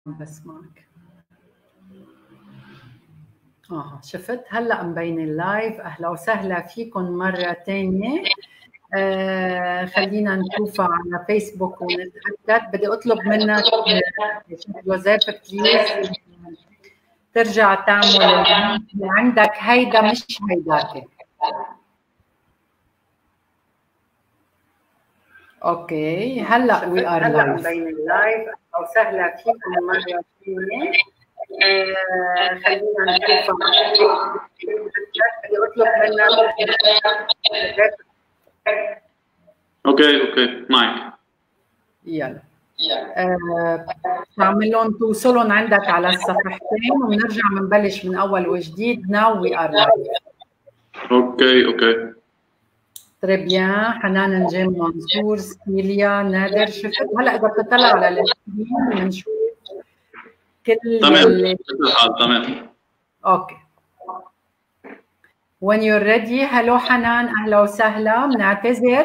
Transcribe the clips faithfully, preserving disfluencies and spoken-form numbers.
بس معك. اه شفت هلا مبين اللايف. اهلا وسهلا فيكم مره ثانيه. آه خلينا نشوفها على فيسبوك ونتاكد. بدي اطلب منك شيف جوزيف بليز ترجع تعمل اللي عندك. هيدا مش هيداك. اوكي هلا وي ار لايف. بين اللايف او سهله فيكم مره ثانيه. آه خلينا نشوفها. بدي اطلب منك. اوكي اوكي معك. يلا آه، تعمل لهم توصلهم عندك على الصفحتين ونرجع بنبلش من اول وجديد. ناو وي ار لايف. اوكي اوكي تري بيان. حنان نجم منصور سيليا نادر. شفت هلا اذا بتطلع على السكرين بنشوف كل تمام اللي... تمام اوكي when you're ready. هلو حنان اهلا وسهلا. بنعتذر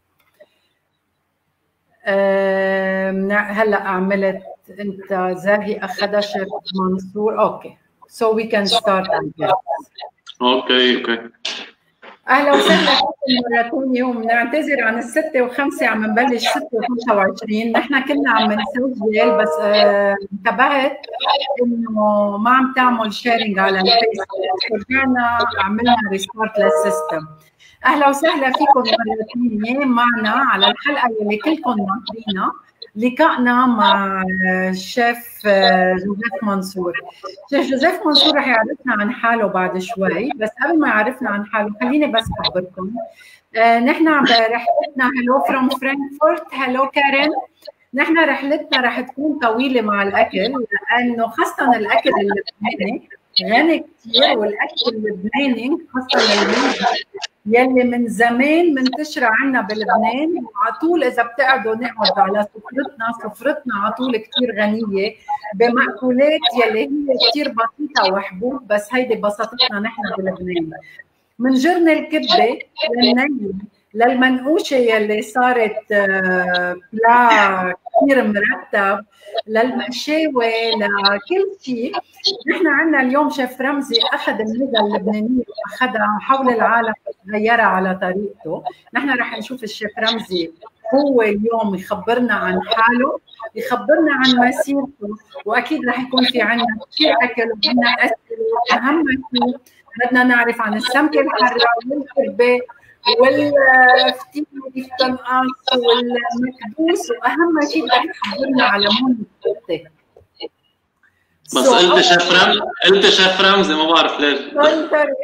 أه... هلا عملت انت زاهي اخذها شيف منصور. اوكي so we can start again. اوكي اوكي اهلا وسهلا فيكم مره ثانيه. وبنعتذر عن الستة وخمسة عم نبلش ستة وخمسة وعشرين. نحن كنا عم نسجل بس آه انتبهت انه ما عم تعمل شيرنج على الفيسبوك. رجعنا عملنا ريستارت للسيستم. اهلا وسهلا فيكم مره ثانيه معنا على الحلقه اللي كلكم ناطرينها. لقائنا مع الشيف جوزيف منصور. شيف جوزيف منصور رح يعرفنا عن حاله بعد شوي. بس قبل ما يعرفنا عن حاله خليني بس اخبركم آه نحن رحلتنا هلو فروم فرانكفورت. هلو كارين. نحن رحلتنا رح تكون طويله مع الاكل لانه خاصه الاكل اللبناني غني كثير. والاكل اللبناني خاصه للموجة يلي من زمان منتشره عنا بلبنان. وعلى طول اذا بتقعدوا نقعد على سفرتنا سفرتنا على طول كثير غنيه بمأكولات يلي هي كثير بسيطه وحبوب. بس هيدي بساطتنا نحن بلبنان. من جرن الكبه للني للمنقوشه يلي صارت بلا كثير مرتب للمشاوي لكل شيء. نحن عندنا اليوم شيف رمزي اخذ الميزه اللبنانيه واخذها حول العالم غيرها على طريقته. نحن رح نشوف الشيف رمزي هو اليوم يخبرنا عن حاله يخبرنا عن مسيرته. واكيد رح يكون في عندنا كثير اكل وعندنا اسئله. اهم شيء بدنا نعرف عن السمكه الحاره والكربه والفتيل اللي بتنقص والمكبوس. واهم شيء بدك تخبرنا على مون الكفته. بس قلت شيف رمزي قلت شيف رمزي ما بعرف ليش. سوري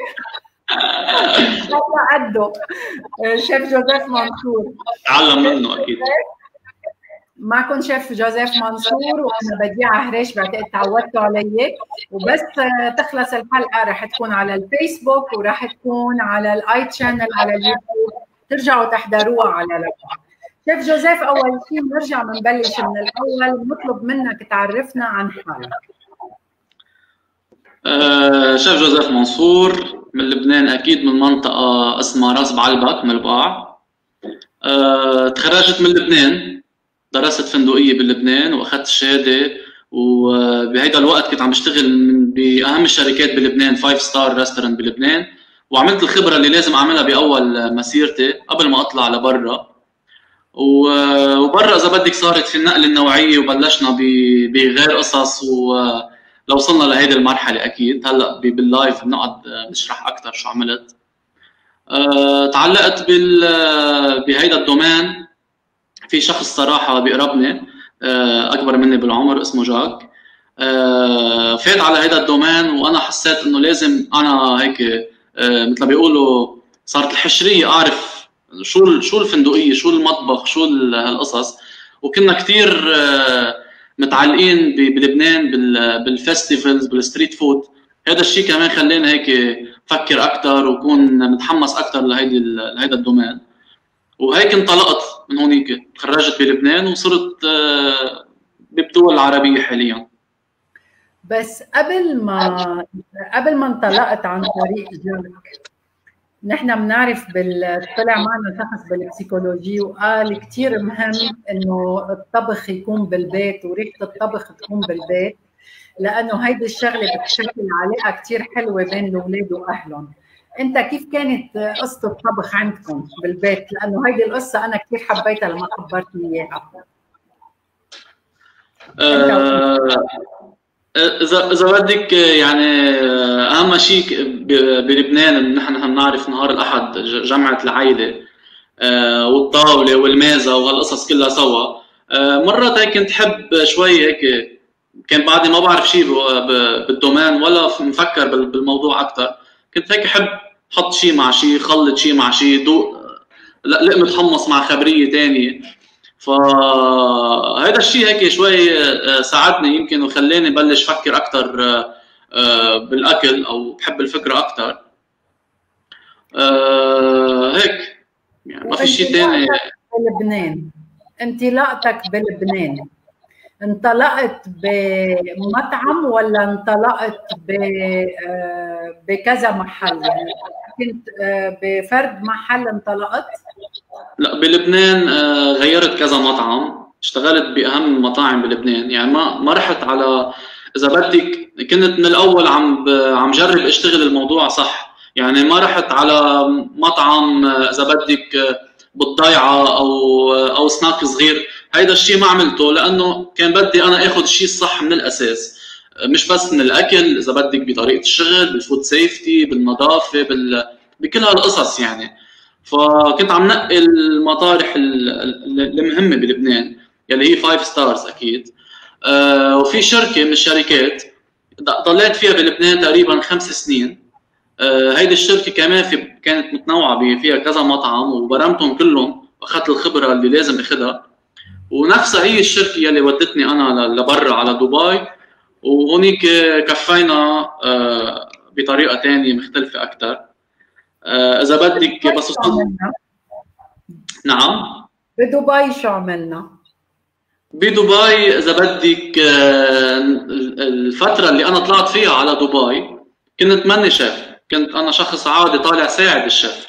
والله قده شيف جوزيف منصور. تعلم منه اكيد. معكم شيف جوزيف منصور وانا بديعه هريش. بعتقد تعودتوا علي. وبس تخلص الحلقه رح تكون على الفيسبوك ورح تكون على الاي تشانل على اليوتيوب. ترجعوا تحضروها على لقاء. شيف جوزيف اول شيء بنرجع بنبلش من الاول. بنطلب منك تعرفنا عن حالك. أه شيف جوزيف منصور من لبنان اكيد من منطقه اسمها راس بعلبك ملبقع. أه تخرجت من لبنان درست فندقيه بلبنان واخذت الشهاده. وبهيدا الوقت كنت عم بشتغل باهم الشركات بلبنان فايف ستار ريستورانت بلبنان. وعملت الخبره اللي لازم اعملها باول مسيرتي قبل ما اطلع لبرا. وبرا اذا بدك صارت في النقله النوعيه وبلشنا بغير قصص ولو وصلنا لهيدي المرحله. اكيد هلا باللايف بنقعد نشرح اكثر شو عملت. أه تعلقت بال بهيدا الدومين. في شخص صراحه بيقربني أه اكبر مني بالعمر اسمه جاك. أه فات على هيدا الدومين وانا حسيت انه لازم انا هيك أه مثل ما بيقولوا صارت الحشريه اعرف شو شو الفندقيه شو المطبخ شو هالقصص. وكنا كثير أه متعلقين بلبنان بالفستيفالز بالستريت فود. هذا الشيء كمان خلاني هيك فكر اكثر وكون متحمس اكثر لهيدي لهيدا الدومين. وهيك انطلقت من هونيك. تخرجت بلبنان وصرت بالدول العربيه حاليا. بس قبل ما قبل ما انطلقت عن طريق جاك نحن بنعرف بال... طلع معنا شخص بالبسيكولوجي وقال كثير مهم انه الطبخ يكون بالبيت وريحه الطبخ تكون بالبيت، لانه هيدي الشغله بتشكل علاقه كثير حلوه بين الاولاد واهلهم. انت كيف كانت قصه الطبخ عندكم بالبيت؟ لانه هيدي القصه انا كثير حبيتها لما خبرتني اياها. أه اذا اذا بدك يعني اهم شيء بلبنان ان نحن بنعرف نهار الاحد جمعه العائله أه والطاوله والميزه وهالقصص كلها سوا. أه مرات هيك كنت حب شوي هيك، كان بعدي ما بعرف شيء بالدومين ولا مفكر بالموضوع اكثر، كنت هيك حب حط شيء مع شيء، خلط شيء مع شيء، دوق لقمه حمص مع خبريه ثانيه. فهذا الشيء هيك شوي ساعدني يمكن وخلاني بلش افكر اكثر بالاكل او بحب الفكره اكثر. هيك يعني ما في شيء ثاني. بلبنان انطلاقتك بلبنان انطلقت بمطعم ولا انطلقت بكذا محل؟ يعني كنت بفرد محل انطلقت؟ لا بلبنان غيرت كذا مطعم، اشتغلت باهم المطاعم بلبنان، يعني ما ما رحت على، اذا بدك كنت من الاول عم عم جرب اشتغل الموضوع صح، يعني ما رحت على مطعم اذا بدك بالضيعه او او سناك صغير، هيدا الشيء ما عملته لانه كان بدي انا اخذ الشيء الصح من الاساس، مش بس من الاكل، اذا بدك بطريقه الشغل، بالفود سيفتي، بالنظافه، بال بكل هالقصص يعني. فكنت عم نقي المطارح المهمه بلبنان يلي هي فايف ستارز اكيد. أه وفي شركه من الشركات ضليت فيها بلبنان تقريبا خمس سنين. أه هيدي الشركه كمان في كانت متنوعه، فيها كذا مطعم وبرمتهم كلهم واخذت الخبره اللي لازم اخذها. ونفسها هي الشركه يلي ودتني انا لبرا على دبي، وهونيك كفينا أه بطريقه ثانيه مختلفه اكثر. آه اذا بدك بس نعم. بدبي شو عملنا؟ بدبي اذا بدك آه الفتره اللي انا طلعت فيها على دبي كنت ماني شيف، كنت انا شخص عادي طالع ساعد الشيف.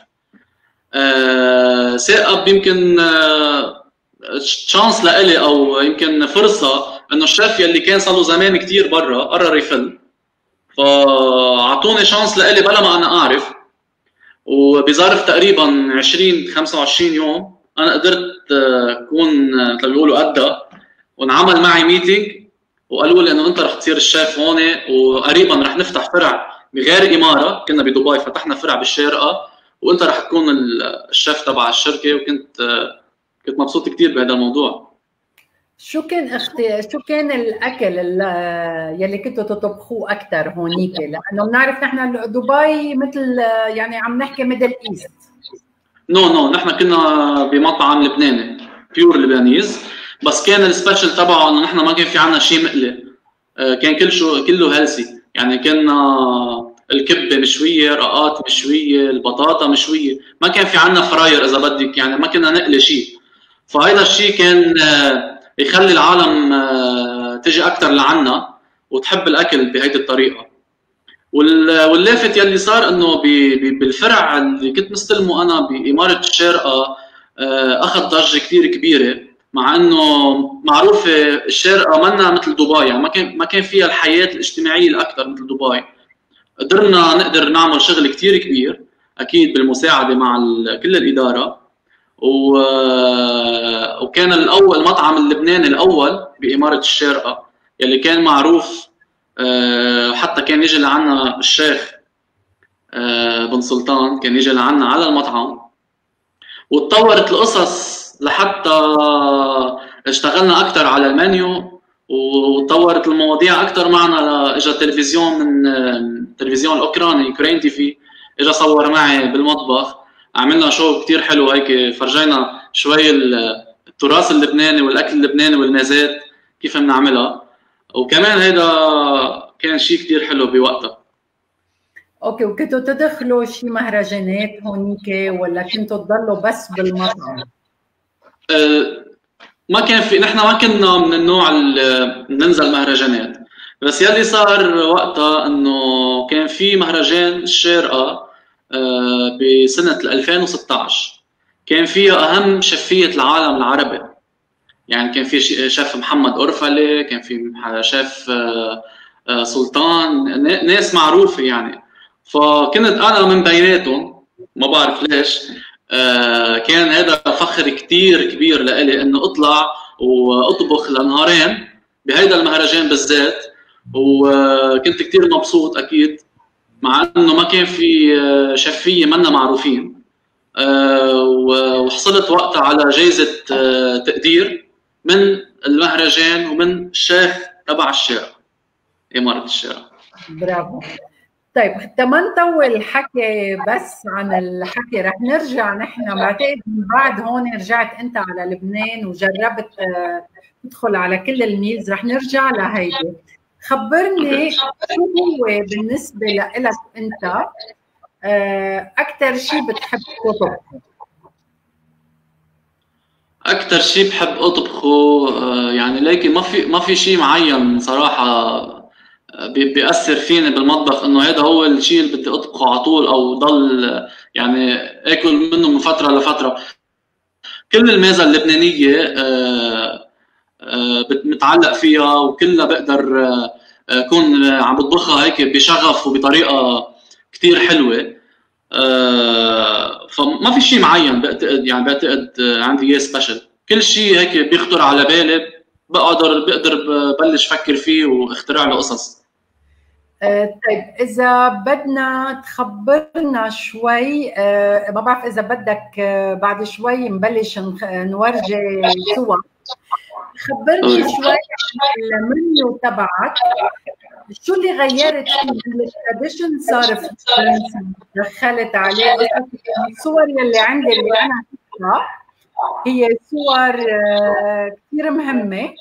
آه ثاقب يمكن آه شانس لإلي او يمكن فرصه انه الشيف يلي كان صار له زمان كثير برا قرر يفل، فاعطوني شانس لإلي بلا ما انا اعرف، وبظرف تقريبا عشرين خمسة وعشرين يوم انا قدرت اكون مثل ما بيقولوا قدها، وانعمل معي ميتينج وقالوا لي انه انت رح تصير الشيف هون، وقريبا رح نفتح فرع بغير اماره، كنا بدبي فتحنا فرع بالشارقه، وانت رح تكون الشيف تبع الشركه. وكنت كنت مبسوط كثير بهذا الموضوع. شو كان اختي شو كان الاكل يلي كنتوا تطبخوه اكثر هونيك؟ لانه بنعرف نحن دبي مثل يعني عم نحكي ميدل ايست. نو no, نو no. نحن كنا بمطعم لبناني بيور لبنانيز، بس كان السبيشال تبعه انه نحن ما كان في عنا شيء مقلي، كان كل شو كله هيلثي، يعني كنا الكبه مشويه، رقات مشويه، البطاطا مشويه، ما كان في عنا فراير اذا بدك، يعني ما كنا نقلي شيء. فهذا الشيء كان يخلي العالم تجي اكثر لعنا وتحب الاكل بهيدي الطريقه. واللافت يلي صار انه بالفرع اللي كنت مستلمه انا باماره الشارقه اخذ ضجه كثير كبيره، مع انه معروفه الشارقه منا مثل دبي، يعني ما كان ما كان فيها الحياه الاجتماعيه الاكثر مثل دبي. قدرنا نقدر نعمل شغل كثير كبير اكيد بالمساعده مع كل الاداره، وكان الاول مطعم اللبناني الاول باماره الشارقه يلي كان معروف، حتى كان يجي لعنا الشيخ بن سلطان، كان يجي لعنا على المطعم. وتطورت القصص لحتى اشتغلنا اكثر على المنيو، وتطورت المواضيع اكثر معنا. اجى تلفزيون من التلفزيون الاوكراني يوكرين تي في، اجى صور معي بالمطبخ، عملنا شو كثير حلو هيك، فرجينا شوي التراث اللبناني والاكل اللبناني والمازات كيف بنعملها، وكمان هيدا كان شيء كثير حلو بوقتها. اوكي، وكنتوا تدخلوا شي مهرجانات هونيك ولا كنتوا تضلوا بس بالمطعم؟ أه ما كان في، نحن ما كنا من النوع اللي ننزل مهرجانات، بس يلي صار وقتها انه كان في مهرجان الشارقه بسنه ألفين وستطعش، كان فيها اهم شفيه العالم العربي. يعني كان في شيف محمد أرفلة، كان في شيف سلطان، ناس معروفه يعني. فكنت انا من بيناتهم، ما بعرف ليش. كان هذا فخر كتير كبير لإلي انه اطلع واطبخ لنهارين بهيدا المهرجان بالذات. وكنت كتير مبسوط اكيد، مع انه ما كان في شفيه منا معروفين. وحصلت وقتها على جائزه تقدير من المهرجان ومن الشيخ تبع الشارع، اماره الشارع. برافو. طيب حتى ما نطول الحكي بس عن الحكي، رح نرجع نحن بعتقد من بعد هون رجعت انت على لبنان وجربت تدخل على كل الميلز، رح نرجع لهيدي. خبرني شو هو بالنسبه لك انت اكثر شيء بتحب تطبخه؟ اكثر شيء بحب اطبخه يعني لكن ما في ما في شيء معين صراحه بيأثر فيني بالمطبخ انه هذا هو الشيء اللي بدي اطبخه على طول او ضل يعني اكل منه من فتره لفتره. كل الميزه اللبنانيه متعلق فيها وكلها بقدر اكون عم بطبخها هيك بشغف وبطريقه كثير حلوه. فما في شيء معين بعتقد، يعني بعتقد عندي اياه سبيشل. كل شيء هيك بيخطر على بالي بقدر بقدر ببلش فكر فيه واخترع له قصص. طيب إذا بدنا تخبرنا شوي، ما بعرف إذا بدك بعد شوي نبلش نورجي صور، خبرني شوي عن المنيو تبعك، شو اللي غيرت فيه؟ التراديشن صار فرنسي، دخلت عليه الصور يلي عندي اللي أنا شفتها هي صور كثير مهمة.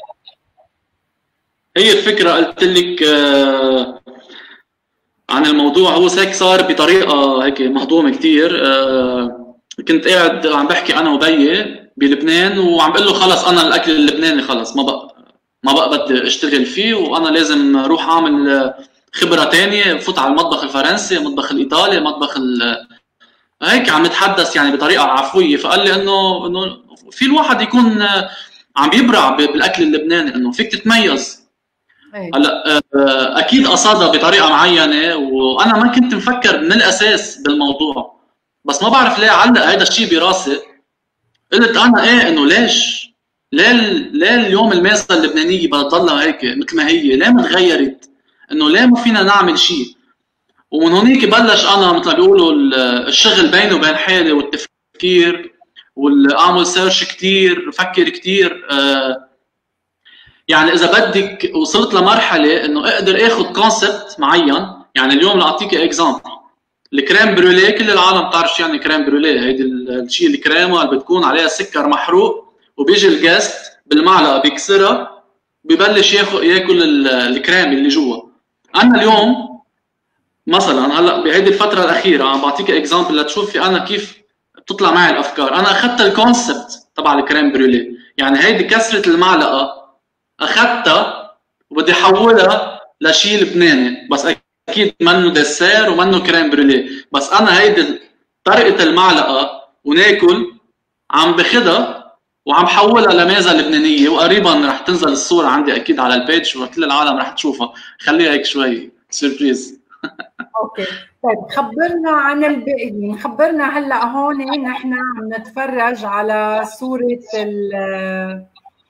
هي الفكرة قلت لك آه عن الموضوع، هو هيك صار بطريقة هيك مهضومة كثير. آه كنت قاعد عم بحكي أنا وبيي بلبنان وعم بقول له خلص أنا الأكل اللبناني خلص ما بقى ما بقى بدي أشتغل فيه، وأنا لازم أروح أعمل خبرة تانية، فوت على المطبخ الفرنسي، المطبخ الإيطالي، المطبخ هيك عم نتحدث يعني بطريقة عفوية. فقال لي إنه إنه في الواحد يكون عم بيبرع بالأكل اللبناني، إنه فيك تتميز. هلا اكيد قصدها بطريقه معينه وانا ما كنت مفكر من الاساس بالموضوع، بس ما بعرف ليه علق هذا الشيء براسي. قلت انا ايه انه ليش ليه ليه اليوم الميزه اللبنانيه بدها تضلها هيك مثل ما هي؟ ليه ما تغيرت؟ انه ليه ما فينا نعمل شيء؟ ومن هونيك بلش انا مثل ما بيقولوا الشغل بيني وبين حالي والتفكير واعمل سيرش كثير، فكر كثير. آه يعني اذا بدك وصلت لمرحله انه اقدر اخذ كونسبت معين. يعني اليوم لاعطيك اكزامبل، الكريم بروليه، كل العالم بتعرف شو يعني كريم بروليه. هيدي الشيء الكريمه اللي بتكون عليها سكر محروق، وبيجي الجاست بالمعلقه بيكسرها ببلش ياخذ ياكل الكريم اللي جوا. انا اليوم مثلا هلا بهيدي الفتره الاخيره عم بعطيك اكزامبل لتشوفي انا كيف بتطلع معي الافكار. انا اخذت الكونسبت تبع الكريم بروليه، يعني هيدي كسره المعلقه اخذتها وبدي احولها لشيء لبناني، بس اكيد منه دسير ومنه كريم بروليه، بس انا هيدي طريقه المعلقه وناكل عم باخذها وعم حولها لميزه لبنانيه. وقريبا رح تنزل الصوره عندي اكيد على البيج وكل العالم رح تشوفها. خليها هيك شوي سربريز. اوكي طيب خبرنا عن الباقيين. خبرنا هلا هون نحن عم نتفرج على صوره ال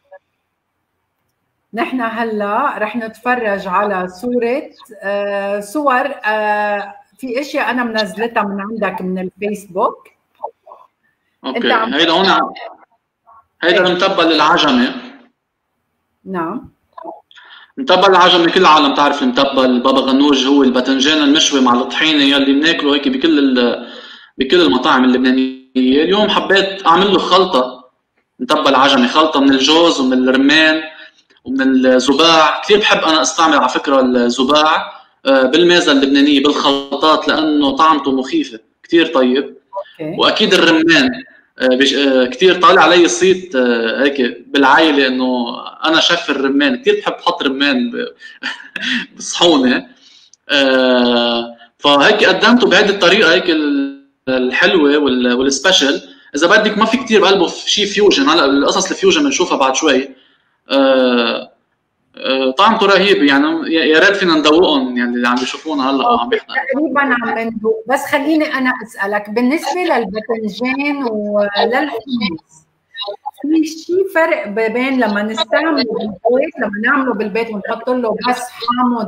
نحن هلا رح نتفرج على صورة آه صور آه في اشياء انا منزلتها من عندك من الفيسبوك. اوكي هيدا هون هيدا المتبل العجمي. نعم المتبل العجمي كل العالم تعرف المتبل. البابا غنوج هو الباذنجان المشوي مع الطحينه يلي بناكله هيك بكل بكل المطاعم اللبنانيه. اليوم حبيت اعمل له خلطه متبل عجمي، خلطه من الجوز ومن الرمان ومن الزباع. كثير بحب انا استعمل على فكره الزباع بالميزه اللبنانيه بالخلطات لانه طعمته مخيفه كثير طيب. واكيد الرمان كثير طالع علي صيت هيك بالعائله انه انا شيف الرمان، كثير بحب احط رمان بصحونه. فهيك قدمته بهذه الطريقه هيك الحلوه والسبيشل اذا بدك ما في كثير بقلبه شيء فيوجن. هلا القصص الفيوجن بنشوفها بعد شوي. أه أه طعمته رهيب يعني، يا ريت فينا ندوقهم يعني اللي عم يشوفونا هلا عم يحضروا. تقريبا عم ندوق، بس خليني انا اسالك بالنسبه للباذنجان وللحمص، في شيء فرق بين لما نستعمله بالبيت، لما نعمله بالبيت ونحط له بس حامض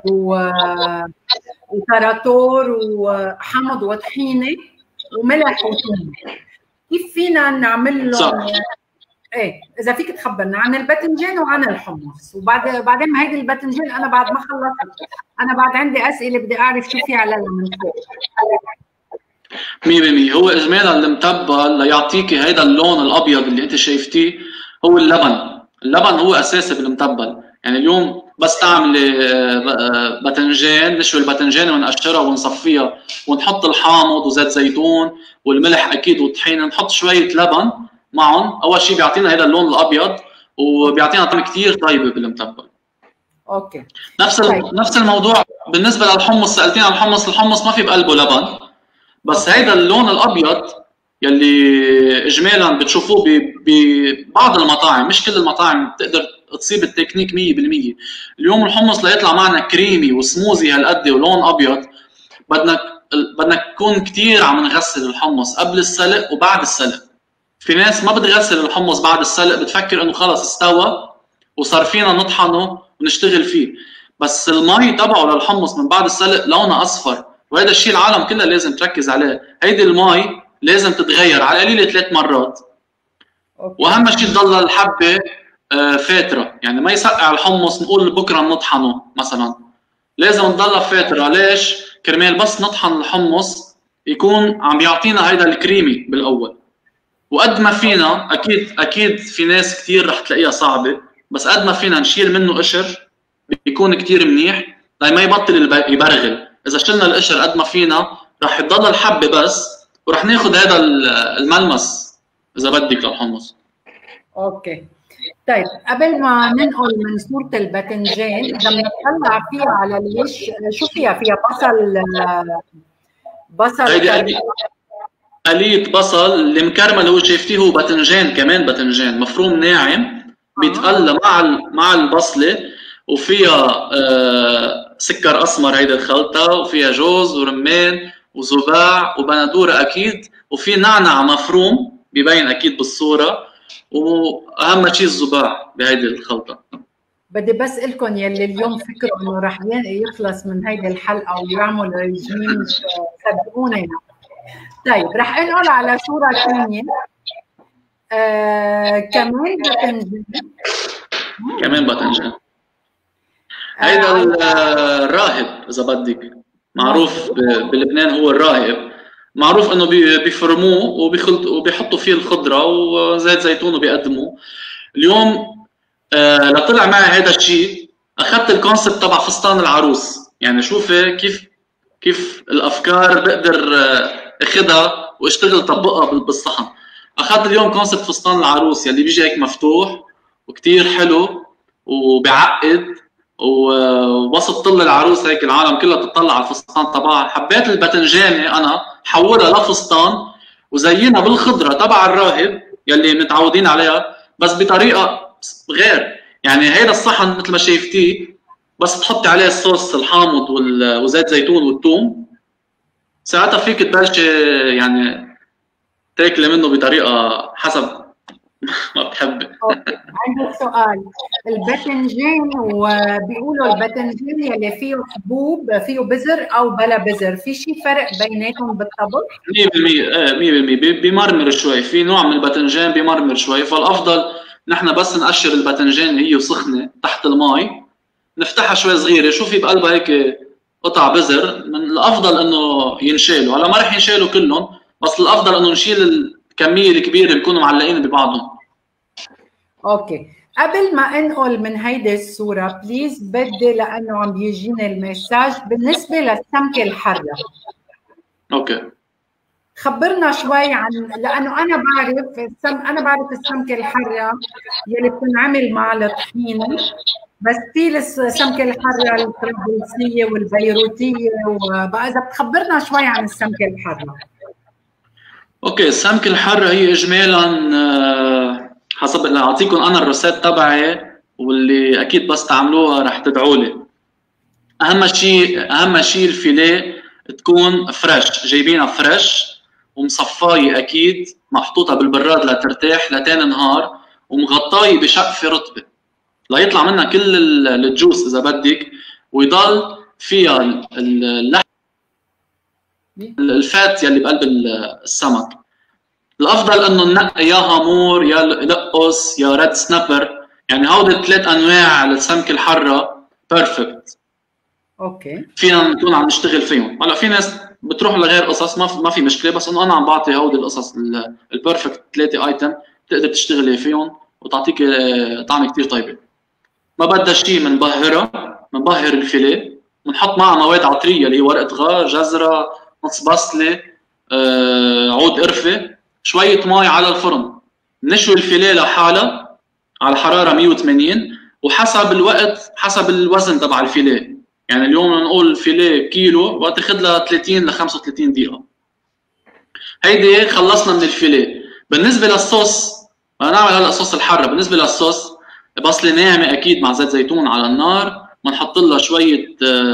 وتراتور وحامض وطحينه وملح وثوم، كيف فينا نعمل له؟ ايه اذا فيك تخبرنا عن الباذنجان وعن الحمص، وبعد بعدين ما هيدي الباذنجان انا بعد ما خلصت انا بعد عندي اسئله بدي اعرف شو في عليها من فوق. مية بالمية هو اجمالا المتبل ليعطيكي هيدا اللون الابيض اللي انت شايفتيه هو اللبن. اللبن هو اساسي بالمتبل. يعني اليوم بس تعملي باذنجان، نشوي الباذنجان ونقشرها ونصفيها ونحط الحامض وزيت زيتون والملح اكيد والطحينه، نحط شويه لبن معهم، اول شيء بيعطينا هذا اللون الابيض وبيعطينا طعم كثير طيبه بالمتبل. اوكي نفس طيب. نفس الموضوع بالنسبه للحمص. سالتيني عن الحمص، الحمص ما في بقلبه لبن، بس هيدا اللون الابيض يلي اجمالا بتشوفوه ببعض المطاعم، مش كل المطاعم بتقدر تصيب التكنيك مية بالمية. اليوم الحمص ليطلع معنا كريمي وسموزي هالقد ولون ابيض، بدنا بدنا نكون كثير عم نغسل الحمص قبل السلق وبعد السلق. في ناس ما بتغسل الحمص بعد السلق، بتفكر انه خلص استوى وصار فينا نطحنه ونشتغل فيه، بس المي تبعه للحمص من بعد السلق لونه اصفر، وهذا الشيء العالم كلها لازم تركز عليه. هيدي المي لازم تتغير على القليله ثلاث مرات. أوكي. واهم شيء تضل الحبه فاتره، يعني ما يسقع الحمص نقول بكره نطحنه مثلا، لازم تضلها فاتره. ليش؟ كرمال بس نطحن الحمص يكون عم يعطينا هيدا الكريمي بالاول. وقد ما فينا اكيد اكيد في ناس كثير رح تلاقيها صعبه، بس قد ما فينا نشيل منه قشر بيكون كثير منيح لما يبطل يبرغل. اذا شلنا القشر قد ما فينا رح يضل الحبه بس، ورح ناخذ هذا الملمس اذا بدك للحمص. اوكي طيب، قبل ما ننقل من صوره الباذنجان اذا بنطلع فيها على الوش شو فيها؟ فيها بصل بصل هيدي قلية بصل اللي مكرمل هو شايفتيه هو باذنجان، كمان باذنجان مفروم ناعم بيتقلى مع مع البصله، وفيها آه سكر اسمر هيدا الخلطه، وفيها جوز ورمان وزباع وبندوره اكيد، وفي نعنع مفروم ببين اكيد بالصوره، واهم شيء الزباع بهيدي الخلطه. بدي بس لكم يلي اليوم فكروا انه رح يخلص من هيدي الحلقه ويعمل ريجيم صدقوني. طيب رح انقل على صوره ثانيه. آه، كمان باذنجان كمان باذنجان هيدا آه الراهب اذا بدك، معروف بلبنان هو الراهب، معروف انه بيفرموه وبيخلطوا وبيحطوا فيه الخضره وزيت زيتون وبيقدموه. اليوم آه لطلع معي هذا الشيء اخذت الكونسبت تبع فستان العروس. يعني شوفي كيف كيف الافكار بقدر اخذها واشتغل طبقها بالصحن. اخذت اليوم كونسبت فستان العروس يلي بيجي هيك مفتوح وكتير حلو وبيعقد، وبس تطل العروس هيك العالم كلها تطلع على الفستان تبعها. حبيت الباذنجانه انا حولها لفستان وزينها بالخضره تبع الراهب يلي متعودين عليها، بس بطريقه غير. يعني هيدا الصحن مثل ما شايفتيه بس تحطي عليه الصوص الحامض وزيت زيتون والثوم، ساعتها فيك تبلشي يعني تاكلي منه بطريقه حسب ما بتحبي. عندي سؤال، الباذنجان وبيقولوا الباذنجان يلي فيه حبوب فيه بذر او بلا بذر، في شيء فرق بيناتهم بالطبخ؟ مية بالمية ايه مية بالمية بيمرمر شوي. في نوع من الباذنجان بيمرمر شوي، فالافضل نحن بس نقشر الباذنجان هي سخنه تحت المي، نفتحها شوي صغيره، شوفي بقلبها هيك قطع بذر، من الافضل انه ينشالوا. هلا ما رح ينشالوا كلهم، بس الافضل انه نشيل الكميه الكبيره اللي بيكونوا معلقين ببعضهم. اوكي، قبل ما انقل من هيدي الصوره بليز بدي لانه عم بيجيني المساج بالنسبه للسمكه الحره. اوكي خبرنا شوي عن، لانه انا بعرف السم... انا بعرف السمكه الحره يلي بتنعمل مع الطحينه، بس ستيل السمكه الحره الطرابلسيه والبيروتيه، وبقى اذا بتخبرنا شوي عن السمكه الحره. اوكي، السمكه الحاره هي اجمالا حسب اللي اعطيكم انا الروسيت تبعي واللي اكيد بس تعملوها رح تدعوا لي. اهم شيء اهم شيء الفيليه تكون فريش، جايبينها فريش ومصفايه اكيد، محطوطه بالبراد لترتاح لتاني نهار، ومغطايه بشقفه رطبه ليطلع منها كل الجوس اذا بدك، ويضل فيها اللحم الفات يلي بقلب السمك. الافضل انه ننقي يا هامور يا لقص يا ريد سنابر، يعني هودي الثلاث انواع للسمكه الحره بيرفكت. اوكي فينا نكون عم نشتغل فيهم. هلا في ناس بتروح لغير قصص، ما ما في مشكله، بس انه انا عم بعطي هودي القصص البيرفكت ثلاثه ايتم بتقدر تشتغلي فيهم وتعطيك طعمه كثير طيبه. ما بدها شيء، بنبهرها، بنبهر الفيليه، بنحط معها مواد عطريه اللي هي ورقه غار، جزره، نص بصله، آه، عود قرفه، شويه مي على الفرن. نشوي الفيليه لحالها على حراره مية وثمانين، وحسب الوقت حسب الوزن تبع الفيليه. يعني اليوم نقول الفيليه كيلو وقت اخذ لها ثلاثين ل خمسة وثلاثين دقيقه. هيدي خلصنا من الفيليه. بالنسبه للصوص، بدنا نعمل هلا صوص الحره. بالنسبه للصوص، بصله ناعمه اكيد مع زيت زيتون على النار، بنحط لها شويه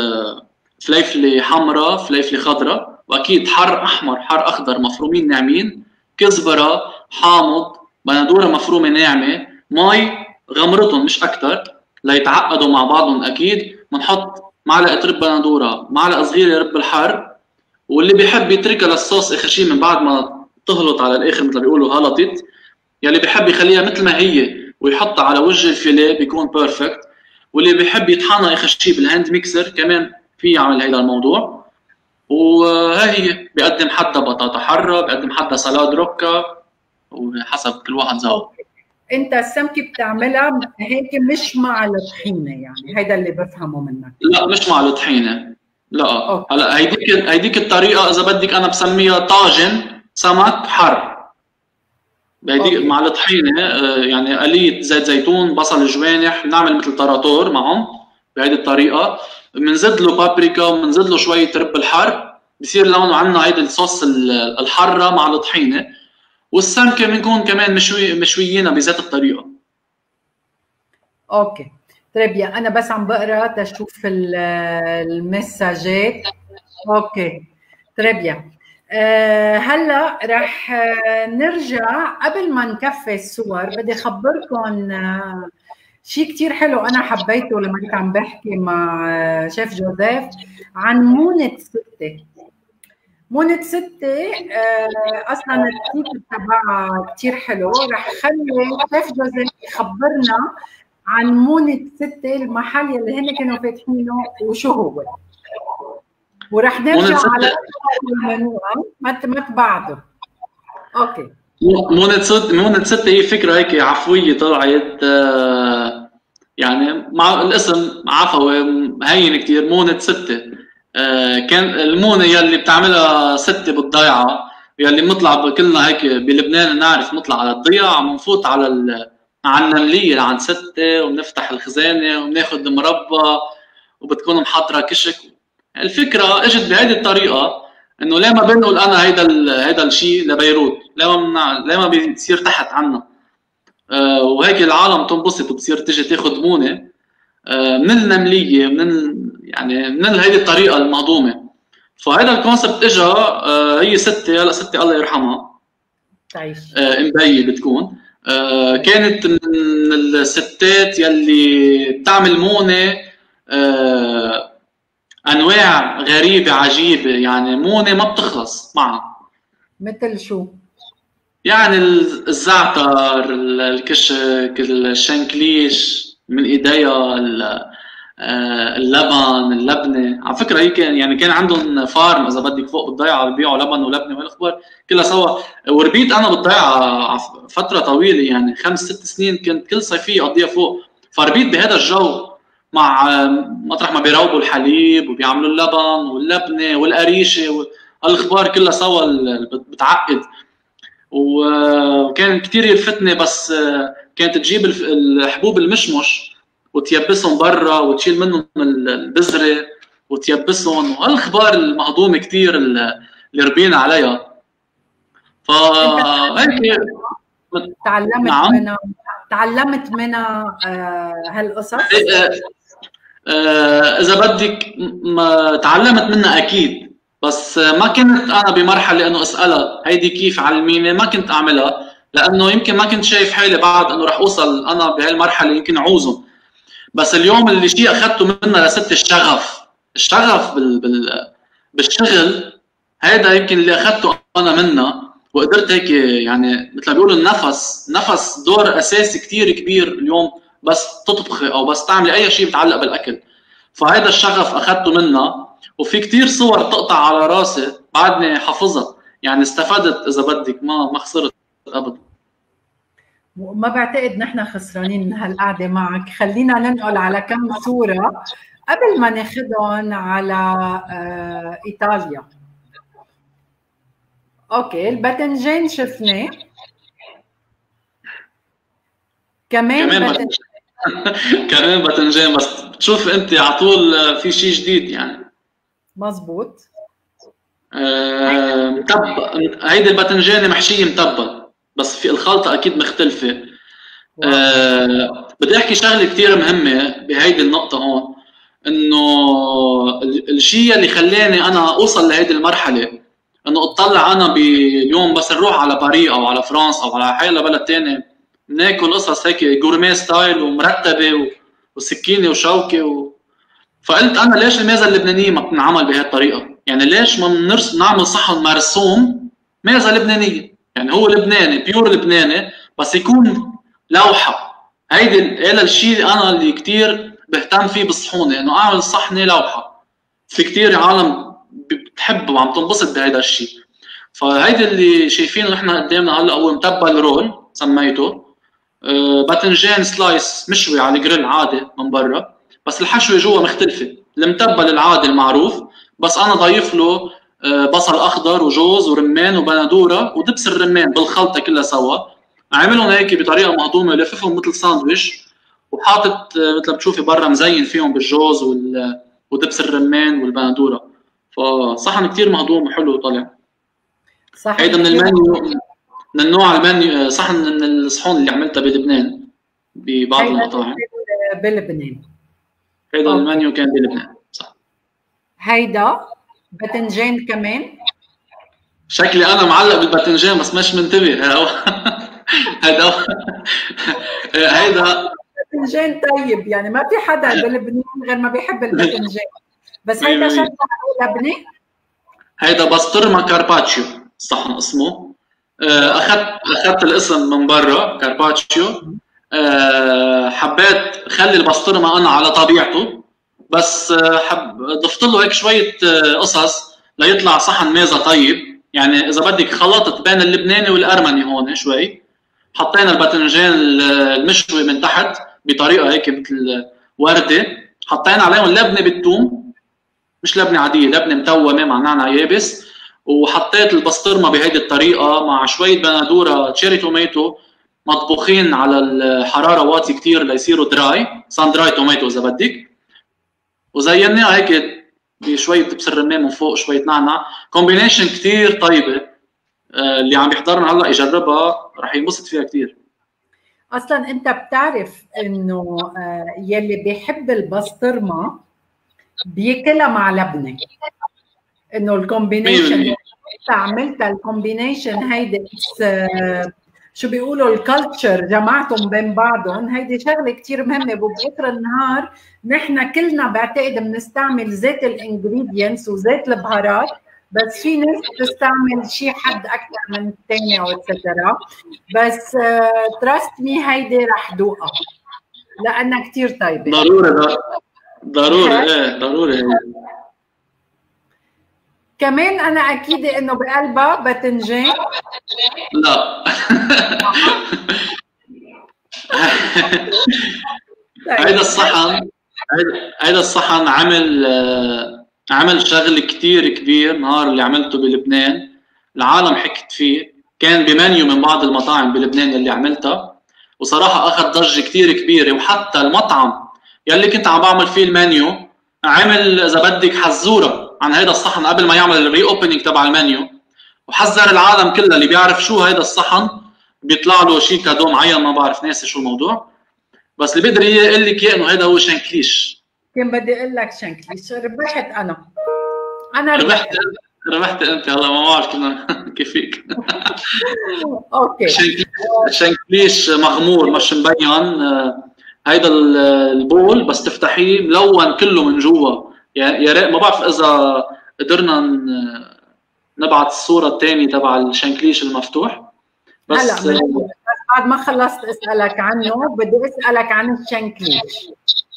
فليفله حمراء، فليفله خضراء، واكيد حر احمر حر اخضر مفرومين ناعمين، كزبره، حامض، بندوره مفرومه ناعمه، مي غمرتهم مش اكثر ليتعقدوا مع بعضهم. اكيد بنحط معلقه رب بندوره، معلقه صغيره رب الحر، واللي بيحب يتركها للصوص اخر شيء من بعد ما تغلط على الاخر مثل ما بيقولوا هلطت، يلي بيحب يخليها مثل ما هي ويحطها على وجه الفيليه بيكون بيرفكت، واللي بيحب يطحنها اخر شيء بالهاند ميكسر كمان في يعمل هيدا الموضوع. وهي هي بيقدم حدا بطاطا حره، بيقدم حدا سلاد روكا، وحسب كل واحد ذوق. انت السمكه بتعملها هيك مش مع الطحينه، يعني هيدا اللي بفهمه منك؟ لا مش مع الطحينه، لا. هلا هيديك هيديك الطريقه اذا بدك انا بسميها طاجن سمك حر. بهديك مع الطحينه يعني قليه زيت زيتون، بصل، جوانح، بنعمل مثل طراطور معهم بهيدي الطريقه. بنزيد له بابريكا وبنزيد له شويه رب الحر، بصير لونه عندنا هيدي الصوص الحاره مع الطحينه. والسمكه بنكون كمان مشوي مشويينها بذات الطريقه. اوكي تريبيا، انا بس عم بقرا تشوف المساجات. اوكي تريبيا. أه هلا رح نرجع. قبل ما نكفي الصور بدي اخبركم أه شيء كتير حلو انا حبيته لما كنت عم بحكي مع شيف جوزيف عن مونة ستة. مونة ستة أه اصلا التيك تبعها كتير حلو. رح خلي شيف جوزيف يخبرنا عن مونة ستة، المحل يلي هن كانوا فاتحينه وشو هو، ورح نرجع على المنوع ما ما تبعدوا. اوكي. مونة ستة مونة ستة هي فكره هيك عفويه طلعت، آه يعني مع الاسم عفوي هين كثير. مونة ستة آه كان المونه يلي بتعملها ستة بالضيعه، يلي بنطلع كلنا هيك بلبنان نعرف نطلع على الضيعه، بنفوت على ال على النمليه لعند ستة، وبنفتح الخزانه وبناخذ مربى وبتكون محضره كشك. الفكره اجت بهذه الطريقه، انه ليه ما بنقول انا هيدا هيدا الشيء لبيروت، ليه ما ليه ما بيصير تحت عنا، آه وهيك العالم تنبسط وبصير تيجي تاخذ مونه آه من النمليه، من يعني من هيدي الطريقه المهضومه. فهذا الكونسبت اجى. آه هي ستة، هلا ستة الله يرحمها تعيش آه مبي بتكون آه كانت من الستات يلي بتعمل مونه آه انواع غريبه عجيبه، يعني مونه ما بتخلص معها. مثل شو؟ يعني الزعتر، الكشك، الشنكليش من ايديها، اللبن، اللبنه. على فكره هي كان يعني كان عندهم فارم اذا بدك فوق بالضيعه بيبيعوا لبن ولبنه والاخبار كلها سوا. وربيت انا بالضيعه فتره طويله، يعني خمس ست سنين كنت كل صيفيه اقضيها فوق. فربيت بهذا الجو مع مطرح ما بيروبوا الحليب وبيعملوا اللبن واللبنه والقريشه والاخبار كلها سوا بتعقد. وكان كثير يلفتني، بس كانت تجيب الحبوب المشمش وتيبسهم برا وتشيل منهم البذره وتيبسهم، والاخبار المهضومه كثير اللي ربينا عليها. فهيك تعلمت نعم. منها تعلمت منها آه هالقصص؟ آه آه اذا بدك ما تعلمت منها اكيد، بس ما كنت انا بمرحله انه اسالها هيدي كيف علميني، ما كنت اعملها لانه يمكن ما كنت شايف حالي بعد انه رح اوصل انا بهالمرحله يمكن اعوزهم. بس اليوم اللي شيء اخذته منها لست الشغف، الشغف بال بال بالشغل، هذا يمكن اللي اخذته انا منها، وقدرت هيك يعني مثل ما بيقولوا النفس، نفس دور اساسي كثير كبير اليوم بس تطبخي او بس تعملي اي شيء بيتعلق بالاكل. فهذا الشغف اخذته منها، وفي كثير صور تقطع على راسي بعدني حافظها، يعني استفدت اذا بدك، ما ما خسرت ابدا. وما بعتقد نحن خسرانين من هالقعده معك. خلينا ننقل على كم صوره قبل ما ناخذهم على آه ايطاليا. اوكي، الباذنجان شفناه، كمان كمان باذنجان كمان باذنجان، بس بتشوف انت على طول في شيء جديد يعني. مزبوط. آه متبل، هيدي الباذنجان محشيه متبل، بس في الخلطه اكيد مختلفه. آه بدي احكي شغله كثير مهمه بهيدي النقطه هون، انه الشيء اللي خلاني انا اوصل لهيدي المرحله انه اطلع انا باليوم بس نروح على باريس او على فرنسا او على حي بلد ثاني ناكل قصص هيك جورمي ستايل ومرتبه وسكينه وشوكه و... فقلت انا ليش الميزه اللبنانيه ما بتنعمل بهالطريقه؟ يعني ليش ما بنرس نعمل صحن مرسوم ميزه لبنانيه؟ يعني هو لبناني بيور لبناني بس يكون لوحه. هيدي هذا الشيء انا اللي كثير بهتم فيه بالصحونه، انه اعمل صحنه لوحه. في كثير عالم بتحب وعم تنبسط بهذا الشيء. فهيدي اللي شايفينه نحن قدامنا هلا هو متبل رول سميته، أه باذنجان سلايس مشوي على الجريل عادي من برا، بس الحشوه جوا مختلفه. المتبل العادي المعروف، بس انا ضايف له أه بصل اخضر وجوز ورمان وبندوره ودبس الرمان بالخلطه كلها سوا، عاملهم هيك بطريقه مهضومه، لففهم مثل ساندويش، وحاطط مثل ما بتشوفي برا مزين فيهم بالجوز وال ودبس الرمان والبندوره. فصحن كثير مهضوم وحلو طلع. هيدا من المنيو، من النوع المنيو، صحن من الصحون اللي عملتها بلبنان ببعض المطاعم. بلبنان هيدا المنيو كان بلبنان صح. هيدا باذنجان كمان، شكلي انا معلق بالباذنجان بس مش منتبه. هيدا هيدا باذنجان طيب، يعني ما في حدا بلبنان غير ما بيحب الباذنجان، بس هيدا شكله لبناني. هيدا بسطرمه كارباتشيو الصحن اسمه. اخذت اخذت الاسم من برا كارباتشيو. أه حبيت خلي البسطرمه انا على طبيعته، بس حب ضفت له هيك شويه قصص ليطلع صحن ميزه طيب. يعني اذا بدك خلطت بين اللبناني والارمني هون شوي. حطينا الباذنجان المشوي من تحت بطريقه هيك مثل ورده، حطينا عليهم لبنه بالثوم، مش لبنه عاديه، لبنه متومه مع نعناع يابس، وحطيت البسطرمه بهيدي الطريقه مع شويه بندوره تشيري توميتو مطبوخين على الحراره واطي كثير ليصيروا دراي، سان دراي توميتو اذا بدك، وزيناها هيك بشويه دبس الرمان من فوق، شويه نعناع. كومبينيشن كثير طيبه، اللي عم بيحضرنا هلا يجربها رح ينبسط فيها كثير. اصلا انت بتعرف انه يلي بيحب البسطرمه بياكلها مع لبنه، انه الكومبينيشن عملتها الكومبينيشن هيدي شو بيقولوا الكالتشر جمعتهم بين بعضهم. هيدي شغله كثير مهمه. بآخر النهار نحن كلنا بعتقد بنستعمل زيت الانجريدينتس وزيت البهارات، بس في ناس بتستعمل شيء حد اكثر من الثاني او اتسترا. بس تراست مي هيدي رح دوقها لانها كثير طيبه. ضروري ضروري ايه ضروري. كمان انا اكيد انه بقلبها باذنجان. لا هيدا الصحن هيدا الصحن عمل عمل شغل كتير كبير نهار اللي عملته بلبنان. العالم حكت فيه، كان بمنيو من بعض المطاعم بلبنان اللي عملتها، وصراحة أخذ ضجة كتير كبيرة. وحتى المطعم يلي كنت عم بعمل فيه المنيو عمل إذا بدك حزورة عن هيدا الصحن قبل ما يعمل الري اوبننج تبع المنيو، وحذر العالم كلها اللي بيعرف شو هيدا الصحن بيطلع له شيء كادو معين، ما بعرف ناسي شو الموضوع، بس اللي بيقدر يقول لك اياه انه هيدا هو شنكليش. كان بدي اقول لك شنكليش، ربحت انا انا ربحت ربحت انت. هلا ما بعرف كنا كيف فيك. اوكي. شنكليش مغمور مش مبين. هيدا البول بس تفتحيه ملون كله من جوا، يا ريت. ما بعرف اذا قدرنا نبعث الصوره الثانيه تبع الشنكليش المفتوح. بس هلا بعد ما خلصت اسالك عنه بدي اسالك عن الشنكليش.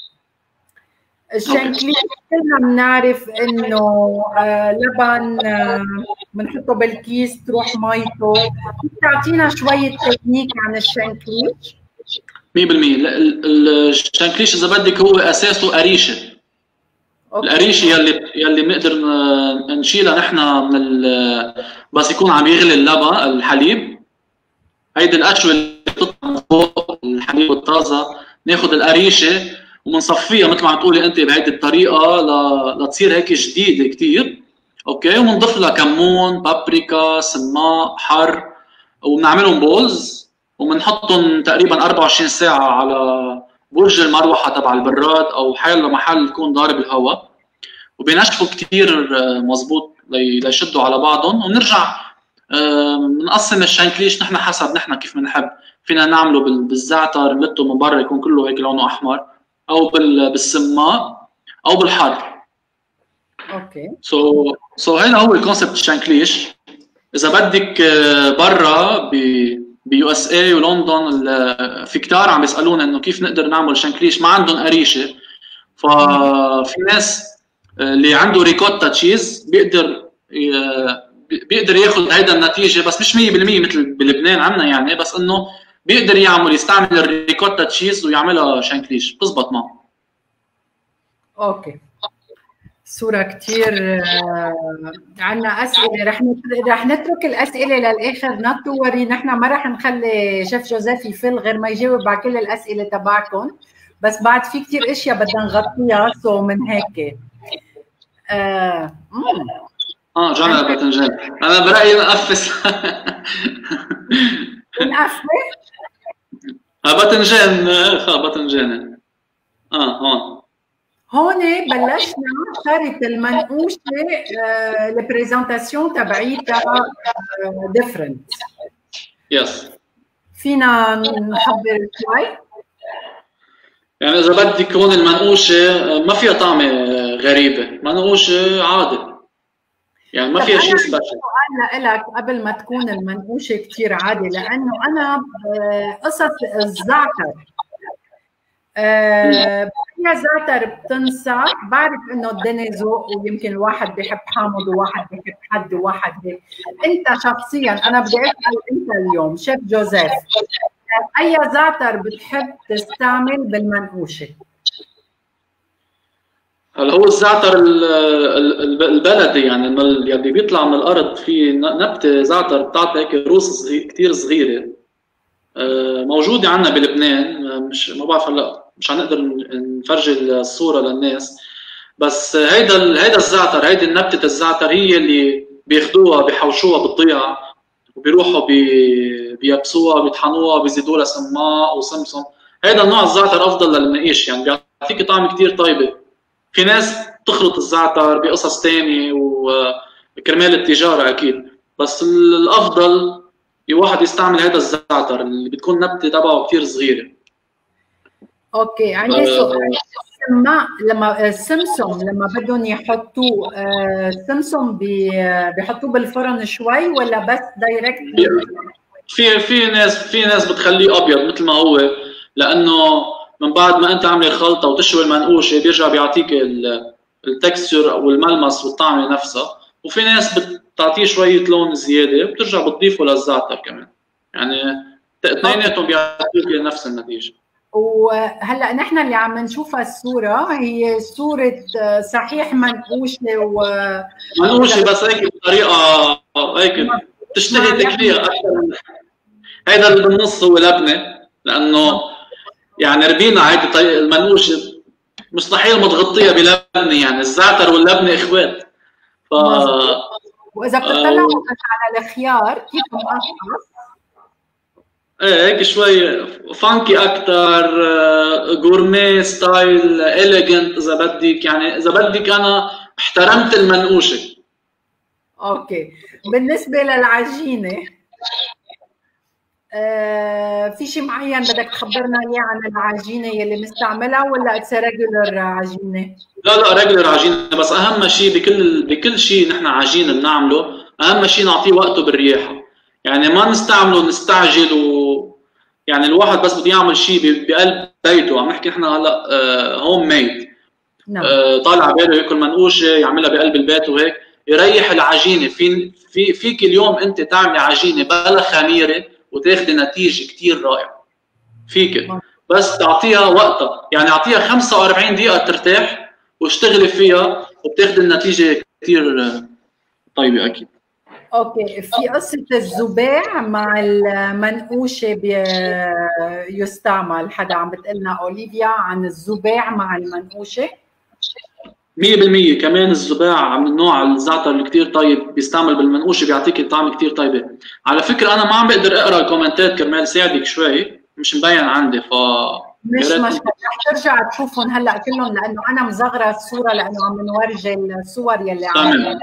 الشنكليش كلنا بنعرف انه آه لبن بنحطه آه بالكيس تروح ميته. بتعطينا شويه تكنيك عن الشنكليش؟ مية بالمية. الشنكليش اذا بدك هو اساسه قريشه. أوكي. القريشه يلي يلي بنقدر نشيلها نحن من بس يكون عم يغلي اللبن الحليب. هيدي القشوه اللي بتطلع فوق الحليب الطازه، ناخذ القريشه وبنصفيها مثل ما عم تقولي انت بهيدي الطريقه ل... لتصير هيك جديده كثير. اوكي. وبنضيف لها كمون، بابريكا، سماق، حر، وبنعملهم بولز وبنحطهم تقريبا أربعة وعشرين ساعه على برج المروحه تبع البراد او حيلا محل يكون ضارب الهواء، وبينشفوا كثير مزبوط ليشدوا على بعضهم. وبنرجع بنقسم الشنكليش نحن حسب نحن كيف بنحب. فينا نعمله بالزعتر نلته من برا يكون كله هيك لونه احمر، او بالسماق، او بالحر. اوكي. سو سو هيدا هو الكونسبت الشنكليش. اذا بدك برا بيو اس اي ولندن في كتار عم بيسالونا انه كيف نقدر نعمل شنكليش، ما عندهم قريشه. ففي ناس اللي عنده ريكوتا تشيز بيقدر بيقدر ياخذ هيدا النتيجه، بس مش مية بالمية مثل بلبنان عندنا يعني، بس انه بيقدر يعمل يستعمل الريكوتا تشيز ويعملها شنكليش بتزبط معه. اوكي. صورة كثير. عندنا اسئله، رح رح نترك الاسئله للاخر نوت تو وري. نحن ما رح نخلي شيف جوزيف يفل غير ما يجاوب على كل الاسئله تبعكم، بس بعد في كثير اشياء بدنا نغطيها. سو من هيك آه اه جانا باذنجان. انا برايي نقفز. نقفز؟ اه باذنجان. اه باذنجان. اه هون هون بلشنا. صارت المنقوشه آه البريزنتاسيون تبعيتها ديفرنت. يس. فينا نخبر شوي؟ يعني اذا بدك هون المنقوشه ما فيها طعمه غريبه، منقوشه عادي يعني ما فيها شيء سبيشال. سؤال لك قبل ما تكون المنقوشه كثير عادي، لانه انا قصص الزعتر أه هي زعتر بتنسى. بعرف انه الدنيا ذوق، ويمكن الواحد بيحب حامض وواحد بيحب حد وواحد هيك. انت شخصيا، انا بدي اسال انت اليوم شيف جوزيف، اي زعتر بتحب تستعمل بالمنقوشه؟ هلا هو الزعتر البلدي يعني اللي بيطلع من الارض، في نبته زعتر بتعطي هيك روس كثير صغيره موجوده عندنا بلبنان. مش ما بعرف هلا مش حنقدر نفرجي الصوره للناس، بس هيدا هيدا الزعتر، هيدي نبته الزعتر هي اللي بياخذوها بيحوشوها بالضيعه وبيروحوا بي بيبسوها بيطحنوها بيزيدوا لها سماق وسمسم. هيدا النوع الزعتر افضل للمنقيش، يعني بيعطيك طعم كثير طيبه. في ناس تخلط الزعتر بقصص ثانيه وكرمال التجاره اكيد، بس الافضل الواحد يستعمل هذا الزعتر اللي بتكون نبته تبعه كثير صغيره. اوكي. عندي سؤال. السماق لما السمسم لما بدهم يحطوه السمسم بيحطوه بالفرن شوي ولا بس دايركت؟ في في ناس في ناس بتخليه ابيض مثل ما هو، لانه من بعد ما انت عامل الخلطه وتشوي المنقوشه بيرجع بيعطيك التكستشر والملمس والطعم نفسها. وفي ناس بتعطيه شويه لون زياده بترجع بتضيفه للزعتر كمان، يعني اثنيناتهم بيعطيك نفس النتيجه. وهلا نحن اللي عم نشوفها الصوره هي صوره صحيح منقوشه و منقوشه بس هيك بطريقه هيك بتشتهي تاكليها اكثر. هيدا اللي بالنص هو لبنه، لانه يعني ربينا هيدي طريقه المنقوشه مستحيل متغطيه بلبنه، يعني الزعتر واللبنه اخوات. ف واذا بتطلعوا بس على الخيار كيف مقصقص؟ ايه هيك شوي فانكي اكثر، جورمي ستايل، اليجنت اذا بدك، يعني اذا بدك انا احترمت المنقوشه. اوكي. بالنسبه للعجينه آه، في شيء معين بدك تخبرنا اياه عن العجينه يلي مستعملها ولا اتس ريجولر عجينه؟ لا لا ريجولر عجينه، بس اهم شيء بكل بكل شيء نحن عجين بنعمله اهم شيء نعطيه وقته بالرياحه، يعني ما نستعمله نستعجل و يعني الواحد بس بده يعمل شيء بقلب بيته، عم نحكي نحن هلا هوم ميد، نعم. طالع باله ياكل منقوشه يعملها بقلب البيت وهيك يريح العجينه. في في فيك اليوم انت تعملي عجينه بلا خميره وتاخذي نتيجه كثير رائعه، فيك بس تعطيها وقتها، يعني اعطيها خمسة وأربعين دقيقه ترتاح واشتغلي فيها وبتاخذي النتيجه كثير طيبه اكيد. اوكي. في قصه الزباع مع المنقوشه يستعمل، حدا عم بتقلنا اوليفيا عن الزباع مع المنقوشه؟ مية بالمية كمان الزباع من نوع الزعتر اللي كثير طيب بيستعمل بالمنقوشه بيعطيك طعم كثير طيبه. على فكره انا ما عم بقدر اقرا الكومنتات كرمال ساعدك شوي، مش مبين عندي، ف مش مشكلة، رح ترجع تشوفهم هلا كلهم لانه انا مصغره الصوره لانه عم نورجي الصور يلي عم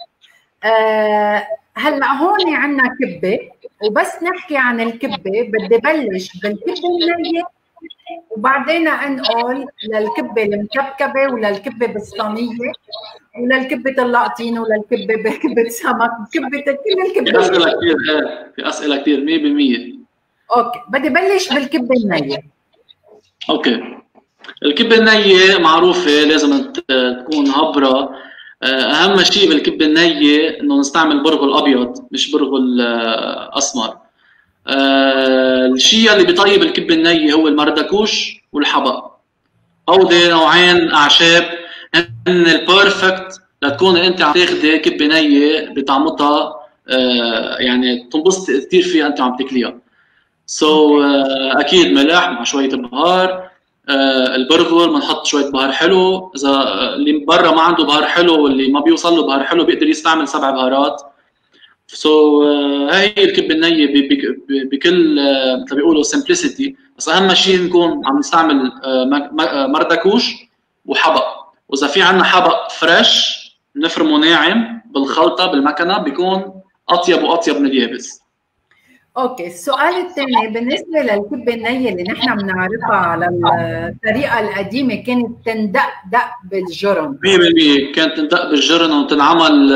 آه هلا هون عندنا كبه، وبس نحكي عن الكبه بدي بلش بالكبه النيه وبعدين انقل للكبه المكبكبه وللكبه بالصينيه وللكبه اللقطين وللكبه بكبه سمك، كبه كل الكبه. في اسئله كثير، ايه في اسئله كثير مية بالمية. اوكي بدي بلش بالكبه النيه. اوكي الكبه النيه معروفه لازم تكون هبره، اهم شيء بالكبه النيه انه نستعمل برغل ابيض مش برغل اسمر. الشيء اللي بيطيب الكبه النيه هو المردكوش والحبق، هودي نوعين اعشاب هن البيرفكت لتكون انت عم تاخذي كبه نيه بطعمتها، يعني تنبسط كثير فيها انت عم تاكليها. سو so, uh, اكيد ملح مع شويه بهار، uh, البرغل بنحط شويه بهار حلو، اذا اللي برا ما عنده بهار حلو واللي ما بيوصل له بهار حلو بيقدر يستعمل سبع بهارات. سو so, uh, هاي الكبه النيه بكل uh, مثل بيقولوا سمبلسيتي، بس اهم شيء نكون عم نستعمل uh, مردكوش وحبق، واذا في عندنا حبق فريش بنفرمه ناعم بالخلطه بالمكنه بيكون اطيب واطيب من اليابس. اوكي. السؤال الثاني بالنسبه للكبه النيه اللي نحن بنعرفها على الطريقه القديمه كانت تندق دق بالجرن. مية بالمية كانت تندق بالجرن وتنعمل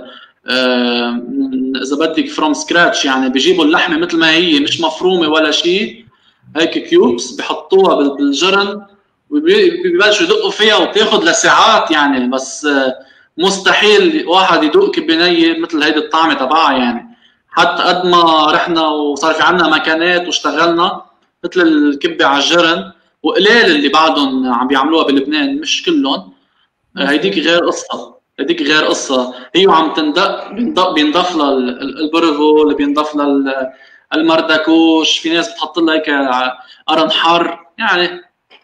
آه اذا بدك فروم سكراتش، يعني بيجيبوا اللحمه مثل ما هي مش مفرومه ولا شيء، هيك كيوبس بحطوها بالجرن وبيبلشوا يدقوا فيها وبتاخذ لساعات يعني، بس مستحيل واحد يدق كبه نيه مثل هيدي الطعمه تبعها يعني. حتى قد ما رحنا وصار في عنا مكانات واشتغلنا مثل الكبه على الجرن، وقليل اللي بعدهم عم بيعملوها بلبنان مش كلهم، هيديك غير قصه، هيديك غير قصه، هي وعم تندق بينضاف بينضاف لها البرغل، بينضاف لها المردكوش، في ناس بتحط لها هيك قرن حار يعني.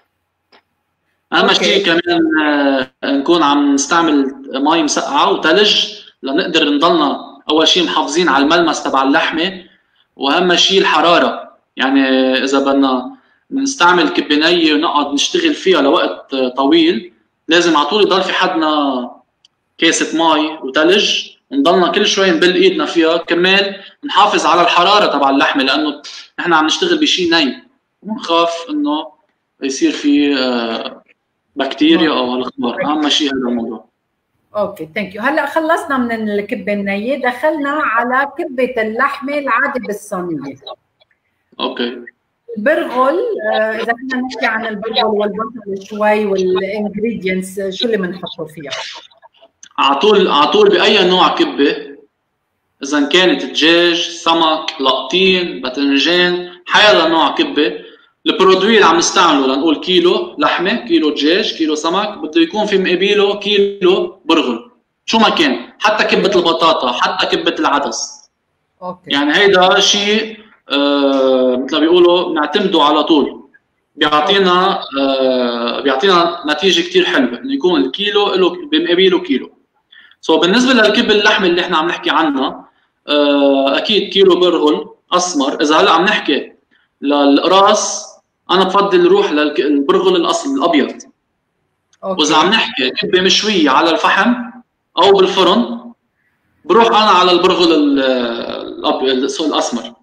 اهم شيء كمان نكون عم نستعمل مي مسقعه وثلج لنقدر نضلنا اول شيء محافظين على الملمس تبع اللحمه، واهم شيء الحراره، يعني اذا بدنا نستعمل كبه نيه ونقعد نشتغل فيها لوقت طويل لازم على طول يضل في حدنا كاسه مي وثلج ونضلنا كل شوي نبل ايدنا فيها كرمال نحافظ على الحراره تبع اللحمه، لانه نحن عم نشتغل بشيء ني ونخاف انه يصير في بكتيريا او هالخبار. اهم شيء هذا الموضوع. اوكي ثانك يو. هلا خلصنا من الكبه النيه، دخلنا على كبه اللحمه العادي بالصينيه. اوكي. البرغل آه اذا كنا نحكي عن البرغل والبصل شوي والانجريدينتس شو اللي بنحطه فيها؟ على طول على طول باي نوع كبه، اذا كانت دجاج، سمك، لقطين، باذنجان، حيلا نوع كبه، البرودوي اللي عم نستعمله لنقول كيلو لحمه، كيلو دجاج، كيلو سمك، بده يكون في مقابله كيلو برغل، شو ما كان، حتى كبه البطاطا، حتى كبه العدس. اوكي. يعني هيدا شيء آه مثل ما بيقولوا بنعتمده على طول، بيعطينا آه بيعطينا نتيجه كثير حلوه، انه يكون الكيلو له بمقابله كيلو. سو so, بالنسبه للكب اللحم اللي احنا عم نحكي عنها اكيد كيلو برغل اسمر. اذا هلا عم نحكي للقراص انا بفضل روح للبرغل الاصل الابيض. أوكي. واذا عم نحكي كبه مشويه على الفحم او بالفرن بروح انا على البرغل الابيض الاسمر.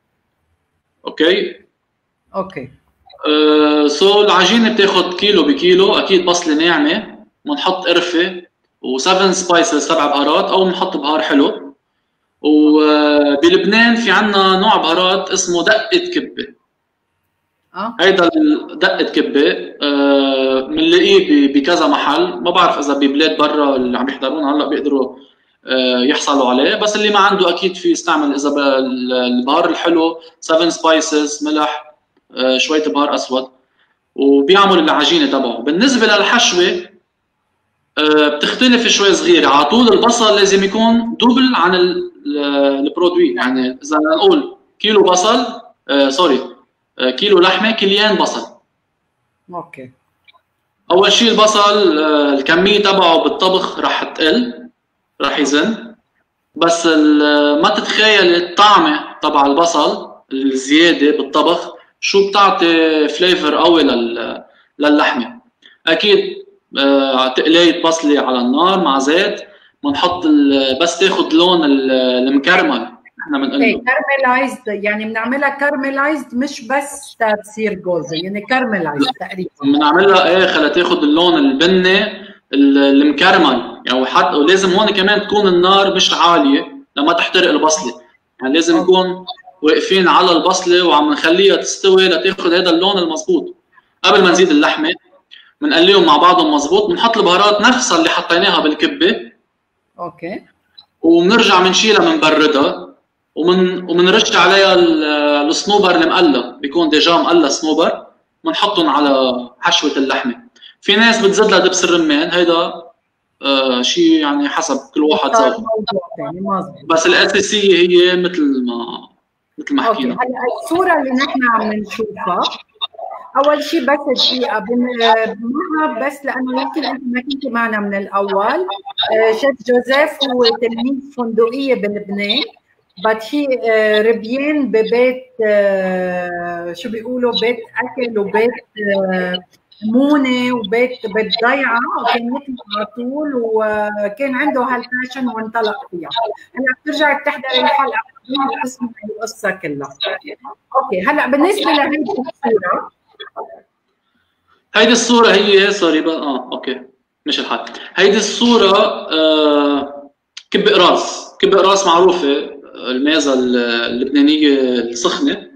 اوكي اوكي أه سو العجينه بتاخذ كيلو بكيلو. اكيد بصله ناعمه، بنحط قرفه وسبع سبايسز سبع بهارات او بنحط بهار حلو. وبلبنان في عنا نوع بهارات اسمه دقه كبه. اه هيدا دقه كبه بنلاقيه بكذا محل، ما بعرف اذا ببلاد برا اللي عم يحضرونا هلا بيقدروا يحصلوا عليه، بس اللي ما عنده اكيد في يستعمل اذا البهار الحلو سبع سبايسز ملح شويه بهار اسود وبيعمل العجينه تبعه. بالنسبه للحشوه بتختلف شوي صغيره. على طول البصل لازم يكون دوبل عن البرودوي، يعني اذا نقول كيلو بصل آه سوري آه كيلو لحمه كيليان بصل. اوكي اول شيء البصل آه الكميه تبعه بالطبخ رح تقل، رح يزن، بس ما تتخيل الطعمه تبع البصل الزياده بالطبخ شو بتعطي فليفر قوي للحمه. اكيد آه تقلية بصله على النار مع زيت، بنحط بس تاخذ لون المكرمل. احنا بنقول له كارملايزد، يعني بنعملها كارملايزد مش بس تصير جوزه، يعني كارملايزد تقريبا بنعملها ايه خليها تاخذ اللون البني المكرمل يعني. حتى ولازم هون كمان تكون النار مش عاليه لما تحترق البصله، يعني لازم نكون واقفين على البصله وعم نخليها تستوي لتاخذ هذا اللون المضبوط. قبل ما نزيد اللحمه بنقليهم مع بعضهم مضبوط، بنحط البهارات نفسها اللي حطيناها بالكبه. اوكي وبنرجع بنشيلها بنبردها ومن وبنرش عليها الصنوبر المقلى، بيكون ديجا مقلى صنوبر، بنحطهم على حشوه اللحمه. في ناس بتزيد لها دبس الرمان، هيدا آه شيء يعني حسب كل واحد ذوقه، بس الاساسيه هي مثل ما مثل ما حكينا. اوكي هلا الصوره اللي نحن عم نشوفها اول شيء بس دقيقه بنها بس لانه يمكن انت ما كنت معنا من الاول. شيف جوزيف هو تلميذ فندقيه بلبنان، but he ربيان ببيت شو بيقولوا بيت اكل وبيت مونه وبيت بيت ضيعه، وكان يطلع على طول وكان عنده هالباشن وانطلق فيها. هلا بترجعي بتحضري الحلقه بتسمعي القصه كلها. اوكي هلا بالنسبه لهيدي الصوره، هيدي الصوره هي سوري بقى اه اوكي مش الحال. هيدي الصوره آه كب قراص. كب قراص معروفه الميزه اللبنانيه السخنه.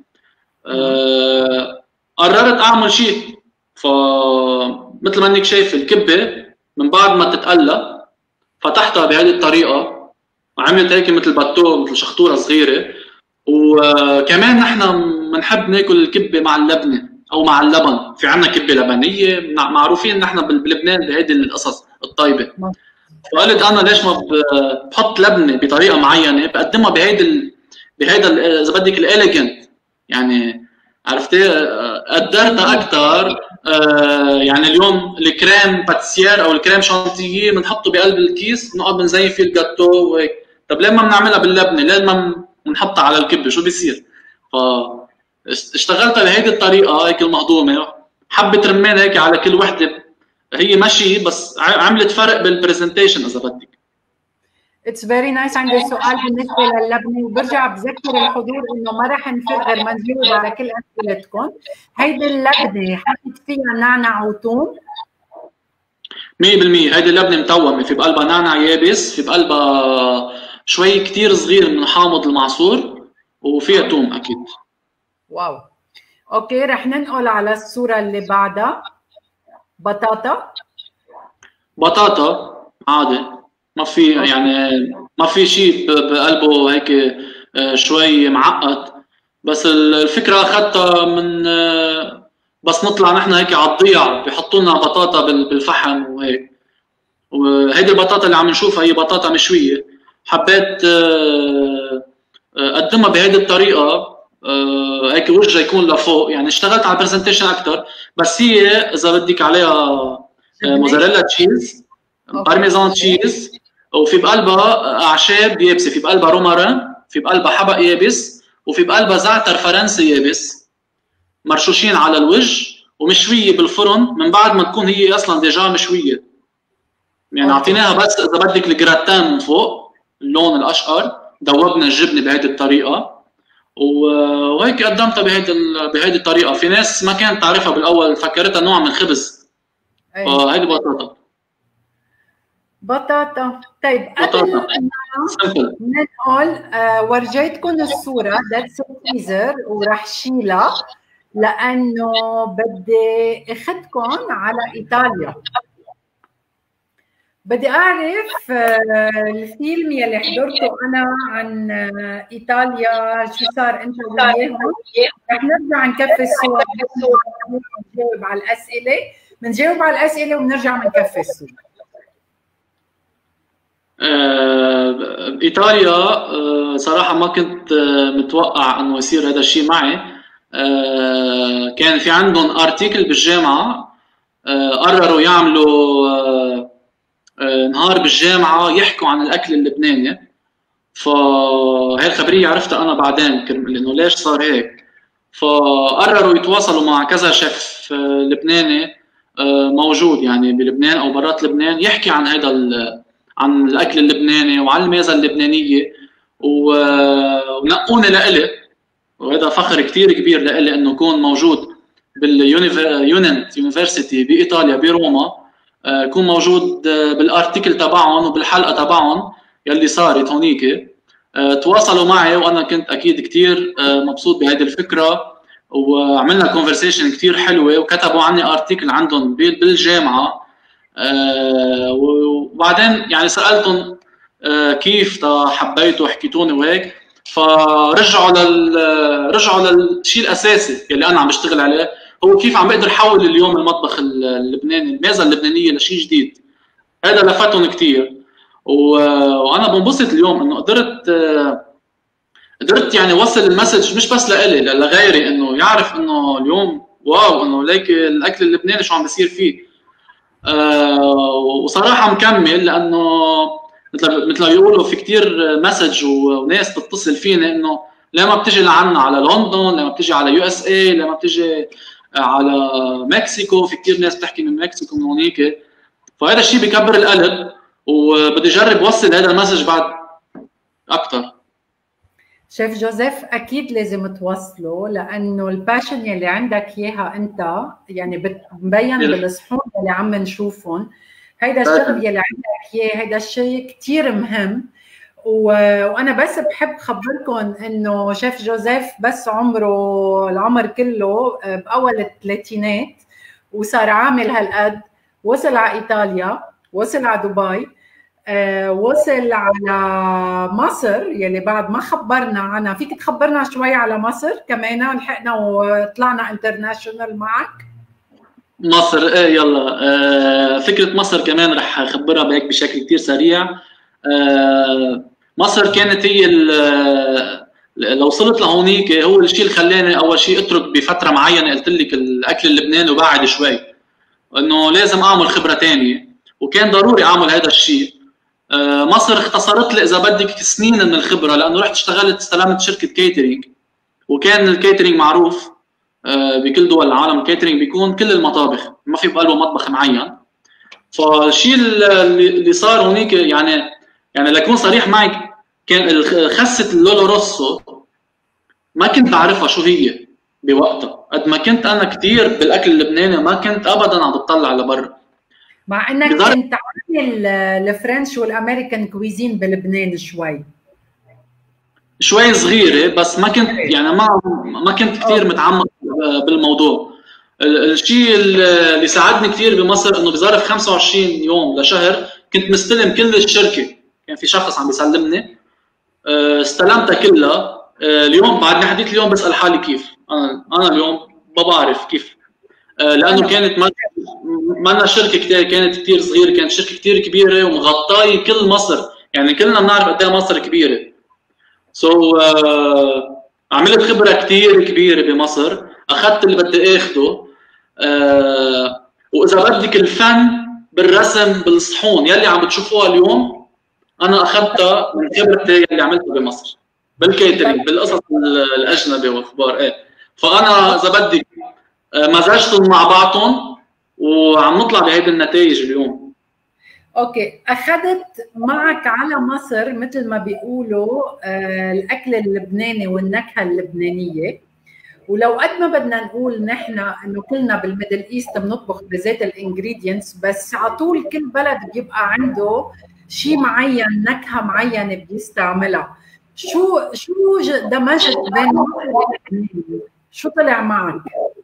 آه قررت اعمل شيء، فمثل ما انك شايف الكبه من بعد ما تتقلى فتحتها بهذه الطريقه، وعملت هيك مثل باتو مثل شخطوره صغيره. وكمان نحن بنحب ناكل الكبه مع اللبنه او مع اللبن، في عندنا كبه لبنيه معروفين نحن بلبنان بهيدي القصص الطيبه. فقلت انا ليش ما بحط لبنه بطريقه معينه بقدمها بهيدي بهيدا اذا بدك الاليجنت، يعني عرفتي قدرتها اكثر. آه يعني اليوم الكريم باتيسير او الكريم شانتييه بنحطه بقلب الكيس بنقعد بنزين فيه الجاتو وهيك. طب ليه ما بنعملها باللبنه؟ ليه ما بنحطها على الكبه؟ شو بيصير؟ ف اشتغلتها بهيدي الطريقه هيك المهضومه، حبه رمان هيك على كل وحده، هي ماشي بس عملت فرق بالبرزنتيشن اذا بدك. اتس فيري نايس. عندي سؤال بالنسبه للبنه وبرجع بذكر الحضور انه ما رح نفوت غير ما نجاوب على كل اسئلتكم. هيدي اللبنه حطيت فيها نعناع وثوم؟ مية بالمية. هيدي اللبنه متومه، في بقلبها نعناع يابس، في بقلبها شوي كتير صغير من حامض المعصور، وفيها ثوم اكيد. واو اوكي رح ننقل على الصوره اللي بعدها. بطاطا بطاطا عادي، ما في يعني ما في شيء بقلبه هيك شوي معقد، بس الفكره اخذتها من بس نطلع نحن هيك على الضيع بحطوا لنا بطاطا بالفحم وهيك. وهيدي البطاطا اللي عم نشوفها هي بطاطا مشويه، حبيت اقدمها بهيدي الطريقه هيك وجهها يكون لفوق، يعني اشتغلت على البرزنتيشن اكثر. بس هي اذا بدك عليها موزاريلا تشيز، بارميزان تشيز، وفي بقلبها اعشاب يابسه، في بقلبها رومارين، في بقلبها حبق يابس، وفي بقلبها زعتر فرنسي يابس مرشوشين على الوجه ومشويه بالفرن من بعد ما تكون هي اصلا ديجا مشويه. يعني اعطيناها بس اذا بدك الجراتان من فوق اللون الاشقر، ذوبنا الجبنه بهيدي الطريقه وهيك قدمتها بهيدي بهيدي الطريقه. في ناس ما كانت تعرفها بالاول، فكرتها نوع من خبز. فهيدي بطاطا. بطاطا. طيب قبل ما ندخل آه ورجيتكم الصوره ذاتس تيزر وراح شيلها لانه بدي اخذكم على ايطاليا. بدي اعرف آه الفيلم يلي حضرته انا عن آه ايطاليا شو صار انت وياهم. رح نرجع نكفي الصور نجاوب على الاسئله، بنجاوب على الاسئله وبنرجع بنكفي الصور. آه، ايطاليا آه، صراحه ما كنت آه، متوقع انه يصير هذا الشيء معي. آه، كان في عندهم ارتيكل بالجامعه آه، قرروا يعملوا آه، آه، نهار بالجامعه يحكوا عن الاكل اللبناني. فهي الخبريه عرفتها انا بعدين انه ليش صار هيك. فقرروا يتواصلوا مع كذا شيف آه، لبناني آه، موجود يعني بلبنان او برات لبنان يحكي عن هذا عن الاكل اللبناني وعن الميزه اللبنانيه، ونقوني لإلي، وهذا فخر كثير كبير لإلي انه اكون موجود باليوننت يونيفرسيتي بايطاليا بروما، اكون موجود بالارتيكل تبعهم وبالحلقه تبعهم يلي صارت هونيك. تواصلوا معي وانا كنت اكيد كثير مبسوط بهذه الفكره، وعملنا كونفرسيشن كثير حلوه، وكتبوا عني ارتيكل عندهم بالجامعه. أه وبعدين يعني سالتهم أه كيف حبيتوا وحكيتوني وهيك، فرجعوا لل رجعوا للشيء الاساسي اللي انا عم بشتغل عليه، هو كيف عم بقدر احول اليوم المطبخ اللبناني الميزه اللبنانيه لشيء جديد. هذا لفتهم كثير، وانا بنبسط اليوم انه قدرت أه قدرت يعني اوصل المسج مش بس لإلي لغيري، انه يعرف انه اليوم واو انه ليك الاكل اللبناني شو عم بيصير فيه. آه وصراحه مكمل لانه مثل مثل ما بيقولوا في كثير مسج وناس تتصل فيني انه ليه ما بتجي لعنا على لندن، ليه ما بتجي على يو اس اي، ليه ما بتجي على مكسيكو. في كثير ناس بتحكي من مكسيكو من هونيك، فهذا الشيء بكبر القلب، وبدي اجرب اوصل هذا المسج بعد اكثر. شيف جوزيف اكيد لازم توصله، لانه الباشن يلي عندك اياها انت يعني بتبين بالصحون اللي عم نشوفهم. هيدا الشغل يلي عندك اياه هيدا الشيء كثير مهم. و... وانا بس بحب خبركم انه شيف جوزيف بس عمره العمر كله باول الثلاثينات وصار عامل هالقد، وصل على ايطاليا، وصل على دبي، آه، وصل على مصر يلي بعد ما خبرنا عنها. فيك تخبرنا شوي على مصر كمان؟ لحقنا وطلعنا انترناشونال معك. مصر ايه يلا. آه فكره مصر كمان رح اخبرها بهيك بشكل كثير سريع. آه مصر كانت هي لو وصلت لهونيك هو الشيء اللي خلاني اول شيء اترك بفتره معينه قلت لك الاكل اللبناني وبعد شوي انه لازم اعمل خبره ثانيه، وكان ضروري اعمل هذا الشيء. مصر اختصرت لي اذا بدك سنين من الخبره، لانه رحت اشتغلت استلمت شركه كيترينج، وكان الكيترينج معروف بكل دول العالم. الكيترينج بيكون كل المطابخ، ما في بقلبه مطبخ معين. فالشيء اللي صار هونيك يعني يعني لكون صريح معك، كان خسه اللولو روسو ما كنت بعرفها شو هي بوقتها، قد ما كنت انا كثير بالاكل اللبناني ما كنت ابدا عم بطلع لبرا، مع انك كنت عامل الفرنش والامريكان كويزين بلبنان شوي شوي صغيره، بس ما كنت يعني ما ما كنت كثير متعمق بالموضوع. الشيء اللي ساعدني كثير بمصر انه بظرف خمسة وعشرين يوم لشهر كنت مستلم كل الشركه، كان في شخص عم بيسلمني استلمتها كلها. اليوم بعد ما حديت اليوم بسال حالي كيف انا انا اليوم ما بعرف كيف، لانه كانت ما لنا شركه كثير، كانت كثير صغيره، كانت شركه كثير كبيره ومغطايه كل مصر، يعني كلنا بنعرف قد ايه مصر كبيره. سو so, uh, عملت خبره كثير كبيره بمصر، اخذت اللي بدي اخذه. uh, واذا بدك الفن بالرسم بالصحون يلي عم بتشوفوها اليوم انا اخذتها من خبرتي اللي عملتها بمصر بالكيترينج بالقصص الاجنبي واخبار ايه. فانا اذا بدك مزجتهم مع بعضهم وعم نطلع بهيدي النتائج اليوم. اوكي، اخذت معك على مصر مثل ما بيقولوا آه الاكل اللبناني والنكهه اللبنانيه، ولو قد ما بدنا نقول نحن انه كلنا بالميدل ايست بنطبخ بذات الانجريدينتس، بس على طول كل بلد بيبقى عنده شيء معين، نكهه معينه بيستعملها. شو شو دمجت بين شو طلع معك؟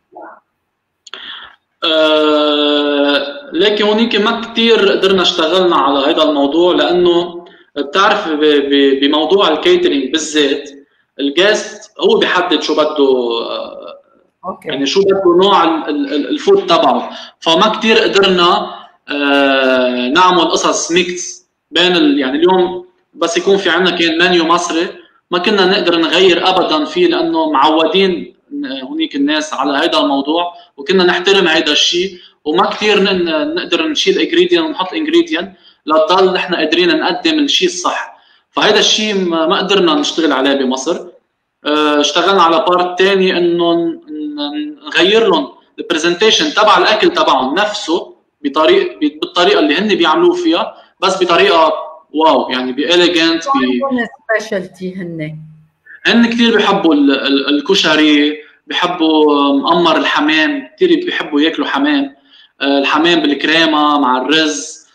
أه لكن هونيك ما كثير قدرنا اشتغلنا على هذا الموضوع، لانه بتعرف بموضوع الكيترينج بالذات الجاست هو بيحدد شو بده، أوكي. يعني شو بده نوع الفود تبعه. فما كثير قدرنا أه نعمل قصص ميكس بين ال... يعني اليوم بس يكون في عندنا كان منيو مصري ما كنا نقدر نغير ابدا فيه، لانه معودين هونيك الناس على هذا الموضوع وكنا نحترم هذا الشيء، وما كثير نقدر نشيل انجريدينت ونحط انجريدينت لتضل نحن قادرين نقدم الشيء الصح. فهذا الشيء ما قدرنا نشتغل عليه بمصر. اشتغلنا على بارت ثاني انه نغير لهم البرزنتيشن تبع الاكل تبعهم نفسه بطريقه بالطريقه اللي هن بيعملوه فيها، بس بطريقه واو، يعني بإليجنت ب سبيشالتي. هن هن كثير بيحبوا الكشري، بيحبوا مقمر الحمام، كثير بيحبوا ياكلوا حمام، الحمام بالكريمه مع الرز.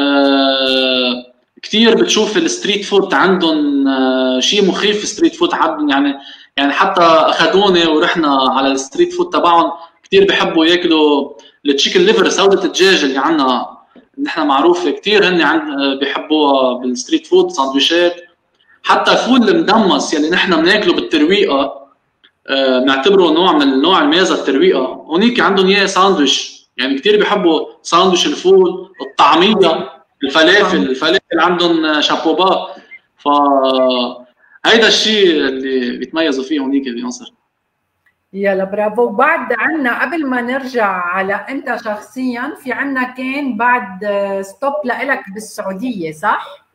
كثير بتشوف الستريت فود عندهم شيء مخيف. ستريت فود عندهم يعني يعني حتى اخذوني ورحنا على الستريت فود تبعهم، كثير بيحبوا ياكلوا التشيكن ليفر، سودة الدجاج اللي عندنا نحن معروفه، كثير هن عند بيحبوها بالستريت فود، ساندويشات. حتى الفول المدمس يلي نحن بناكله بالترويقه بنعتبره نوع من نوع الميزه الترويقه، هونيك عندهم اياه ساندويش، يعني كثير بيحبوا ساندويش الفول، الطعميه، الفلافل، الفلافل عندهم شابوبا. ف هيدا الشيء اللي بيتميزوا فيه هونيك بمصر. يلا برافو. بعد عنا قبل ما نرجع على انت شخصيا، في عنا كان بعد ستوب لإلك بالسعوديه صح؟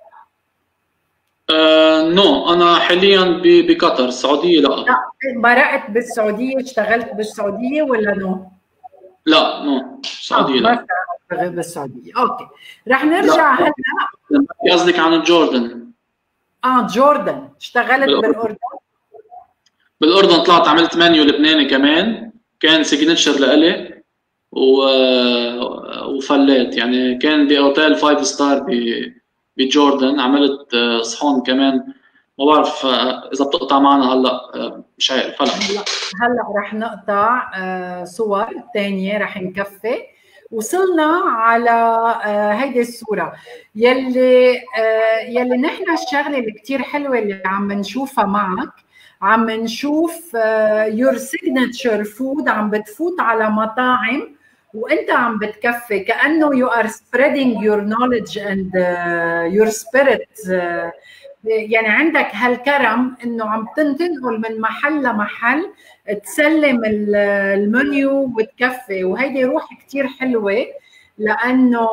آه نو انا حاليا بقطر، السعوديه لا. لا مرقت بالسعوديه، اشتغلت بالسعوديه ولا نو؟ لا نو السعوديه لا. ما اشتغلت بالسعوديه. اوكي رح نرجع هلا. قصدك عن جوردن؟ اه جوردن، اشتغلت بالأردن. بالاردن بالاردن طلعت عملت منيو لبناني كمان، كان سيجنتشر لإلي و... وفلات، يعني كان باوتيل فايف ستار بجوردن. عملت صحون كمان، ما بعرف اذا بتقطع معنا هلا، مش عارف هلا. هلا هلا رح نقطع صور ثانيه، رح نكفي. وصلنا على هيدي الصوره يلي يلي نحن الشغله اللي كثير حلوه اللي عم نشوفها معك، عم نشوف يور سيجنتشر فود، عم بتفوت على مطاعم وانت عم بتكفي، كانه يو ار سبريدنج يور نوليدج اند يور سبيريت. يعني عندك هالكرم انه عم تنتقل من محل لمحل، تسلم المنيو وتكفي، وهيدي روح كثير حلوه، لانه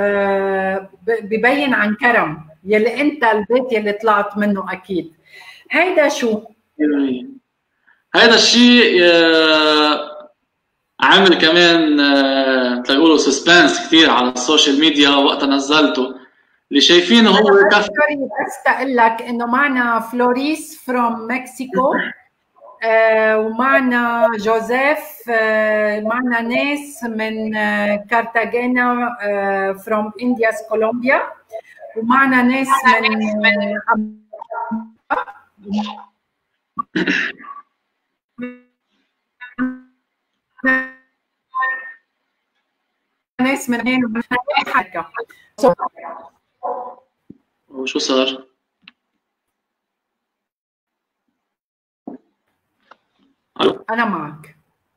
ببين عن كرم يلي انت البيت يلي طلعت منه. اكيد هيدا شو؟ هيدا الشيء عامل كمان مثل يقولوا سسبنس كثير على السوشيال ميديا وقت نزلته. اللي شايفينه هو كف... بس اقول لك انه معنا فلوريس فروم مكسيكو، آه ومعنا جوزيف، آه معنا ناس من آه كارتاجينا فروم اندياس كولومبيا، ومعنا ناس من ناس من هين ومن حكا. وشو صار؟ الو انا معك.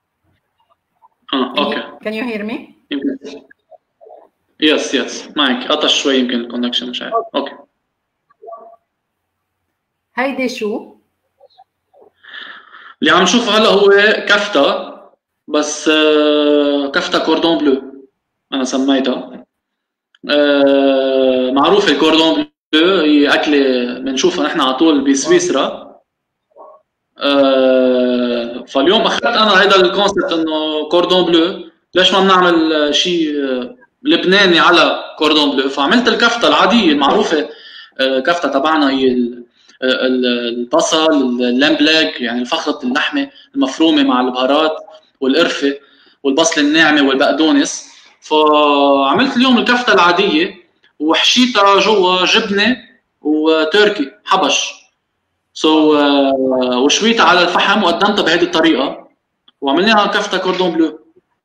اه اوكي. Can you hear me? يس يس معك، قطع شوي يمكن الكونكشن، مش عارف. اوكي. هيدي شو؟ اللي عم نشوفه هلا هو كفته، بس كفته كوردون بلو انا سميتها. معروف الكوردون هي اكله بنشوفها نحن على طول بسويسرا. أه فاليوم اخذت انا هيدا الكونسبت انه كوردون بلو، ليش ما بنعمل شيء لبناني على كوردون بلو؟ فعملت الكفته العاديه المعروفه. الكفته تبعنا هي البصل، اللامبلاك يعني فخذة اللحمه المفرومه مع البهارات والقرفه والبصل الناعمه والبقدونس. فعملت اليوم الكفته العاديه وحشيتها جوا جبنه وتركي حبش. سو so, uh, وشويتها على الفحم وقدمتها بهذه الطريقه وعملناها كفته كوردون بلو.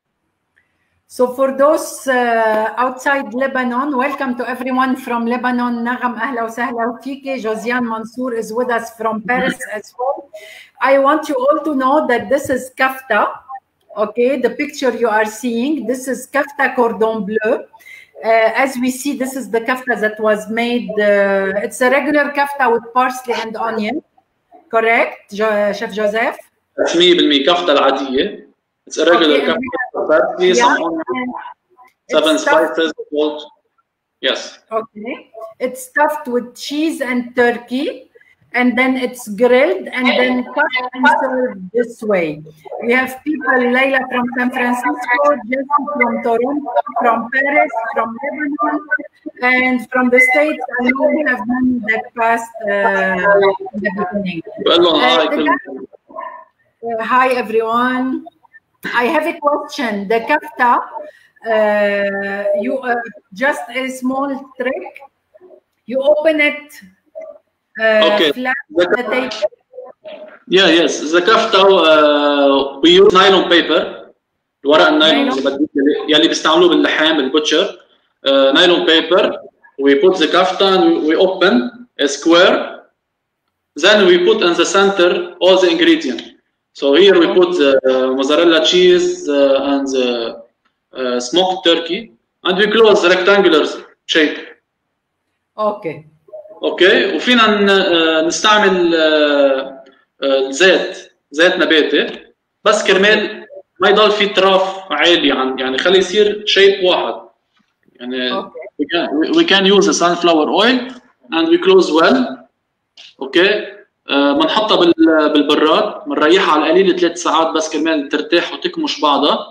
So for those uh, outside Lebanon, welcome to everyone from Lebanon. نغم أهلا وسهلا فيك. Josiane Mansour is with us from Paris as well. I want you all to know that this is kafta. Okay, the picture you are seeing, this is kafta cordon bleu. Uh, as we see, this is the kafta that was made. Uh, it's a regular kafta with parsley and onion. Correct, jo Chef Joseph? مية بالمية كفته العاديه. It's a regular okay, kafta, parsley, yeah, some onion, seven spices. Yes. Okay. It's stuffed with cheese and turkey, and then it's grilled and then cut and served this way. We have people, Leila from San Francisco, Jesse from Toronto, from Paris, from Lebanon, and from the States. I know we have many that passed uh, in the beginning. Well, uh, the uh, hi, everyone. I have a question. The kafta, uh, you uh, just a small trick. You open it uh, okay. flat on the table. Yeah, yes. The kafta uh, we use nylon paper. الورق النايلون اللي بدك يلي بيستعملوه باللحام البوتشر. Uh, nylon paper. We put the kafta and we open a square. Then we put in the center all the ingredients. So here we put the uh, mozzarella cheese uh, and the uh, smoked turkey, and we close the rectangular shape. Okay. Okay. وفينا نستعمل الزيت، زيت نباتي، بس كرمال ما يضل في طراف عالي عن يعني خلي يصير شيب واحد. يعني okay. we can we can use the sunflower oil and we close well. Okay. بنحطها بالبراد، بنريحها على القليل ثلاث ساعات بس كرمال ترتاح وتكمش بعضها.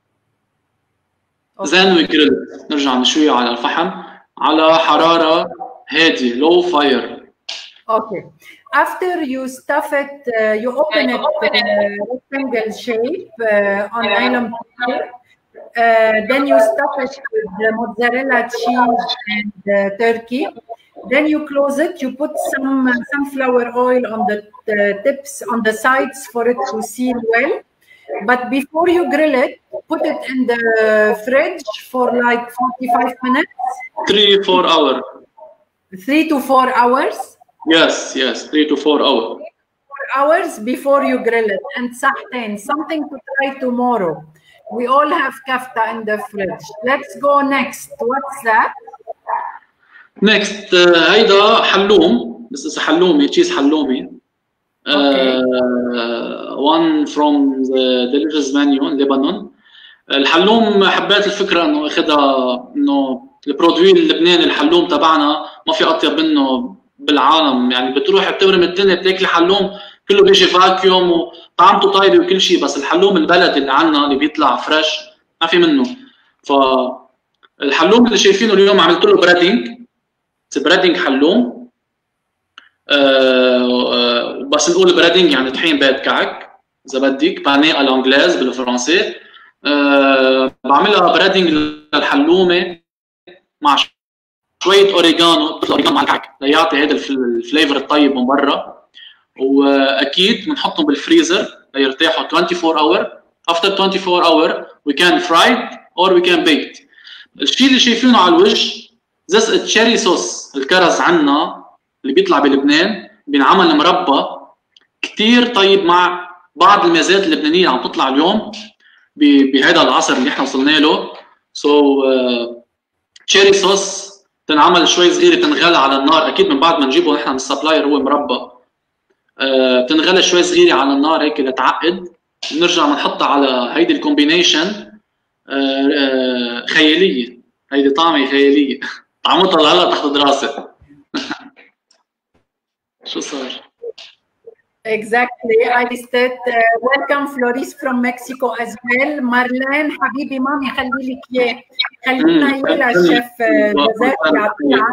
زين وي جريل، نرجع نشويها على الفحم على حرارة هادية low fire. Okay. After you stuff it, uh, you open it uh, rectangle shape uh, on nylon paper. Uh, then you stuff it with the mozzarella cheese and uh, turkey. Then you close it. You put some uh, sunflower oil on the uh, tips, on the sides for it to seal well. But before you grill it, put it in the fridge for like forty-five minutes. Three, four hours. Three to four hours? Yes, yes, three to four hours. Four hours before you grill it. And sahtain, something to try tomorrow. We all have kafta in the fridge. Let's go next. What's that? Next, uh, هيدا حلوم. This is حلومي, cheese حلومي. Uh, okay. One from the delicious menu in Lebanon. الحلوم حبيت الفكرة إنه أخذها إنه البرودوي اللبناني الحلوم تبعنا ما في أطيب منه بالعالم. يعني بتروح بتبرم الدنيا بتاكلي حلوم كله بيجي فاكيوم وطعمته طيبة وكل شيء، بس الحلوم البلدي اللي عنا اللي بيطلع فريش ما في منه. فالحلوم اللي شايفينه اليوم عملت له بريدنج. بريدنج حلوم. أه بس نقول بريدنج يعني طحين بيض كعك اذا بدك، بانيه الانجليز بالفرنسي. أه بعملها بريدنج للحلومه مع شويه اوريجانو، اوريجانو مع الكعك ليعطي هذا الفليفر الطيب من برا. واكيد بنحطهم بالفريزر ليرتاحوا twenty-four hour. After twenty-four hour we can fried or we can baked. الشيء اللي شايفينه على الوجه زس التشيري صوص، الكرز عنا اللي بيطلع بلبنان بينعمل مربى كثير طيب مع بعض الميزات اللبنانيه اللي عم تطلع اليوم بهذا العصر اللي احنا وصلنا له. سو تشيري صوص تنعمل شوي صغيره، تنغلى على النار اكيد من بعد ما نجيبه نحن من السبلاير هو مربى. uh, بتنغلى شوي صغيره على النار هيك لتعقد، بنرجع بنحطها على هيدي الكومبينيشن. uh, uh, خياليه، هيدي طعمه خياليه. طعمتها لهلا تحت دراسه. شو صار؟ Exactly. I listed. Uh, welcome Floris from Mexico as well. Marlene حبيبي مامي خلي لك اياه. خلينا اياه للشيف جوزيف يعطيها.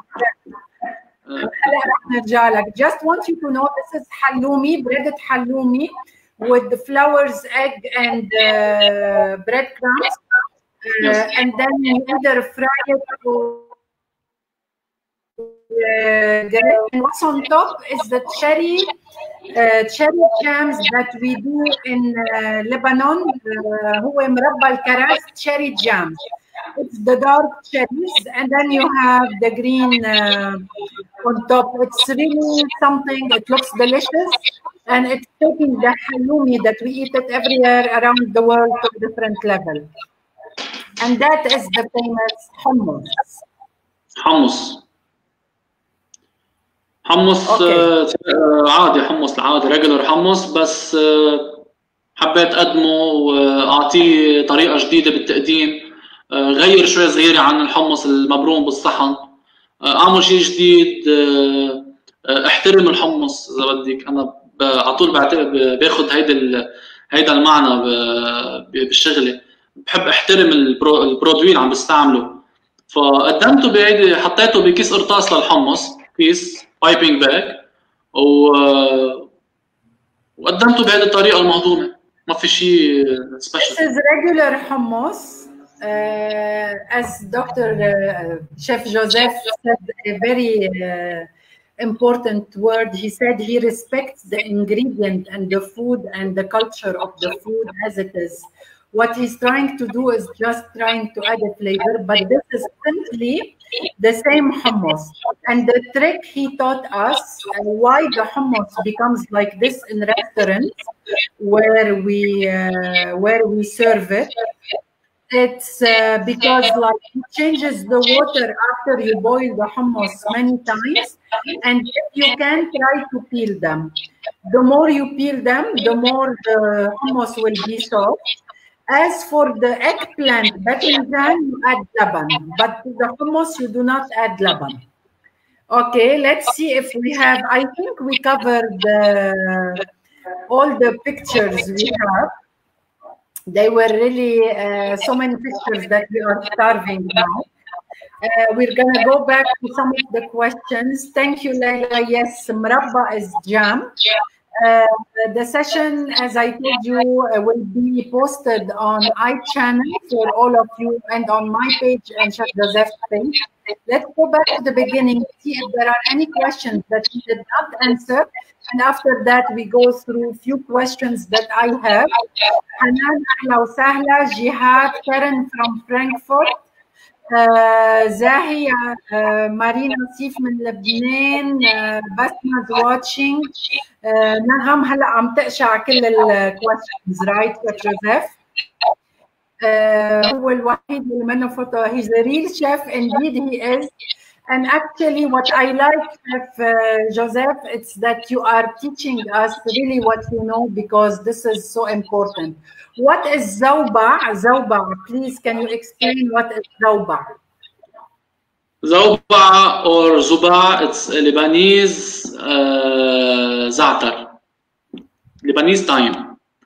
هلا رح نرجع لك. Just want you to know this is halloumi, breaded halloumi with the flowers, egg and uh, breadcrumbs. Uh, yes. And then you either fry it or uh, and what's on top is the cherry uh, cherry jams that we do in uh, Lebanon. Uh, هو مربى الكرز cherry jams. It's the dark cherries, and then you have the green uh, on top. It's really something. It looks delicious, and it's taking the halloumi that we eat it everywhere around the world to a different level. And that is the famous hummus. Hummus. حمص okay. عادي، حمص العادي ريجولر حمص، بس حبيت اقدمه واعطيه طريقه جديده بالتقديم، غير شوي صغيره عن الحمص المبروم بالصحن، اعمل شيء جديد، احترم الحمص اذا بدك. انا على طول باخذ هيدا هيدا المعنى بالشغله، بحب احترم البرودوي اللي عم بستعمله. فقدمته بهيدي، حطيته بكيس قرطاس للحمص، كيس بايبنج باك، و وقدمته بهذه الطريقه المهضومه، ما في شيء سبيشال. This is regular hummus. Uh, as Doctor Uh, Chef Joseph said a very uh, important word. He said he respects the ingredient and the food and the culture of the food as it is. What he's trying to do is just trying to add a flavor, but this is simply the same hummus. And the trick he taught us, and why the hummus becomes like this in restaurants where we uh, where we serve it, it's uh, because like it changes the water after you boil the hummus many times, and if you can, try to peel them. The more you peel them, the more the hummus will be soft. As for the eggplant batinjan, you add laban, but to the hummus you do not add laban. Okay, let's see if we have. I think we covered uh, all the pictures we have. They were really uh, so many pictures that we are starving now. Uh, we're gonna go back to some of the questions. Thank you, Leila. Yes, mrabba is jam. Uh, the session, as I told you, uh, will be posted on iChannel for all of you, and on my page and Chef Joseph's page. Let's go back to the beginning, see if there are any questions that we did not answer, and after that we go through a few questions that I have. Hanan, ahla wa sahla. Jihad, Karen from Frankfurt. Uh, Zahi, uh, Marina Sif من لبنان. uh, Basma's watching. uh, نغم هلا عم تقشع كل ال questions, right, Joseph? هو الوحيد اللي منه فوتو. He's a real chef, indeed he is. And actually what I like, Chef uh, Joseph, it's that you are teaching us really what you know, because this is so important. What is zawba? Zawba, please, can you explain what is zawba? Zawba or zuba, it's Lebanese uh, za'atar, Lebanese thyme.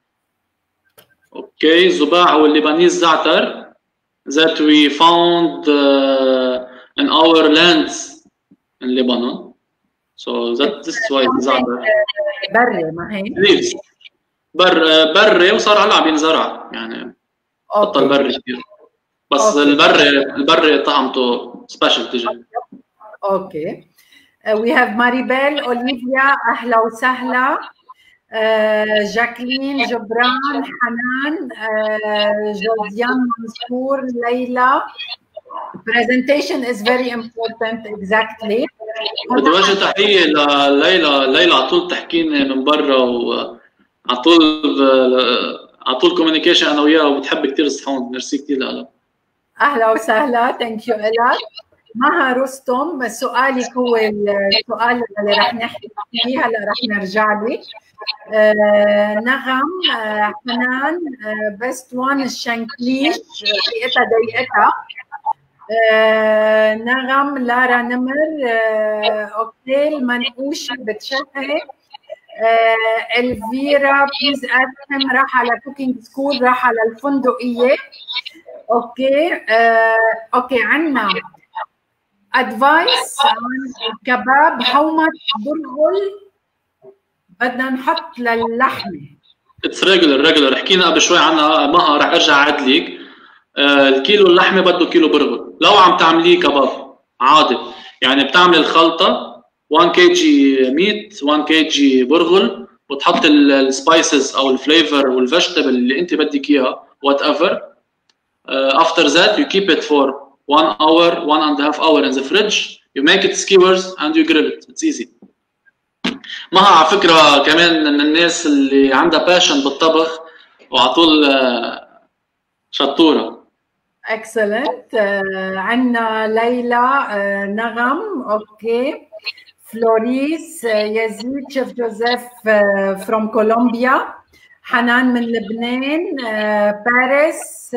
Okay, zuba or Lebanese za'atar that we found uh, in our lands in Lebanon. So that this is why it's za'atar. بري ما هي؟ leaves. بر بري وصار هلا عم ينزرع، يعني بطل بري كثير، بس أوكي. البري البري طعمته سبيشال تجي. اوكي. We have Maribel, Olivia, اهلا وسهلا. جاكلين، جبران، حنان، جوزيان منصور، ليلى. Presentation is very important, exactly. بدي وجه تحية لليلى. ليلى على طول تحكينا من برا، وعلى طول على طول كوميونيكيشن انا وياها، وبتحب كثير الصحون. ميرسي كثير لها. اهلا وسهلا، ثانك يو لك. مها رستم، سؤالك هو السؤال اللي رح نحكي فيه هلا، رح نرجع لك. آه نغم، آه حنان، آه بست وان الشنكليش دقيقتها دقيقتها. آه نغم لارا نمر آه اوكي المنقوشي بتشهي آه الفيرا بليز اسهم راح على كوكينج سكول راح على الفندقيه. اوكي آه اوكي عندنا ادفايس عن كباب هاو ماتش برغل بدنا نحط للحمه. اتس ريجولر ريجولر حكينا قبل شوي عنها مها، رح ارجع اعد لك. آه الكيلو اللحمه بده كيلو برغل. لو عم تعمليه كباب عادي يعني بتعمل الخلطه واحد كي جي ميت واحد كي جي برغل وتحط السبايسز او الفليفر والفيجيتابل اللي انت بدك اياها وات ايفر. افتر ذات يو كيب ات فور one hour one and a half hour in the fridge. You make it skewers and you grill it. It's easy. مها على فكره كمان من الناس اللي عندها باشن بالطبخ وعلى طول شطوره. اكسلنت. عندنا ليلى نغم اوكي فلوريس يزيد شيف جوزيف فروم كولومبيا حنان من لبنان باريس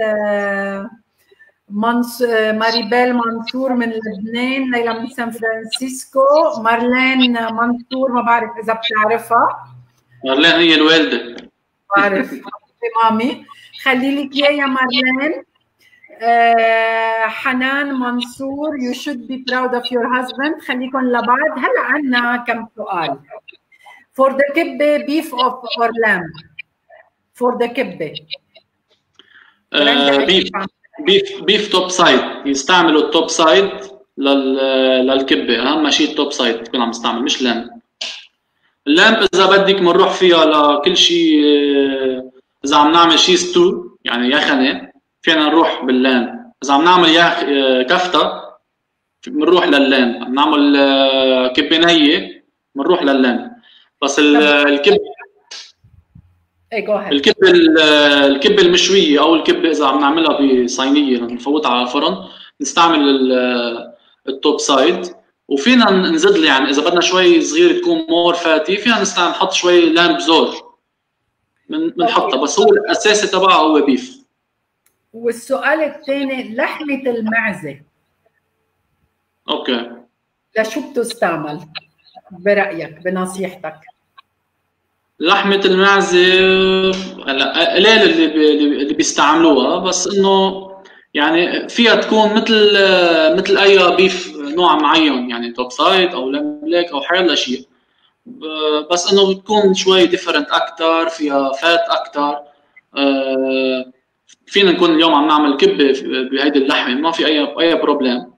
منص... ماريبيل منصور من لبنان ليلى من سان فرانسيسكو مارلين منصور ما بعرف اذا بتعرفها. مارلين هي الوالده بعرف مامي خلي لك اياه يا مارلين. آه حنان منصور you should be proud of your husband. خليكم لبعض. هلا عندنا كم سؤال for the كبه beef of or lamb for the كبه. بيف بيف بيف توب سايد يستعملوا التوب سايد لل للكبه. اهم شيء التوب سايد تكون عم تستعمل مش لامب. اللامب اذا بدك بنروح فيها لكل شيء. اذا عم نعمل شيء ستو يعني يخنه فينا نروح باللامب. اذا عم نعمل يا كفته بنروح لللامب. عم نعمل كبه نيه بنروح لللامب. بس الكبه الكبه الكبه المشويه او الكبه اذا عم نعملها بصينيه نفوتها على الفرن نستعمل التوب سايد. وفينا نزيد يعني اذا بدنا شوي صغير تكون مور فاتي فينا نستعمل نحط شوي لامب زور بنحطها. بس هو الاساسي تبعها هو بيف. والسؤال الثاني لحمه المعزه اوكي لشو بتستعمل برايك بنصيحتك؟ لحمه المعزه هلا قليل اللي بي اللي بيستعملوها بس انه يعني فيها تكون مثل مثل اي بيف نوع معين يعني توب سايد او لملك او حيلا شيء. بس انه بتكون شوي ديفرنت اكثر فيها فات اكثر. فينا نكون اليوم عم نعمل كبه بهيدي اللحمه ما في اي اي بروبلم.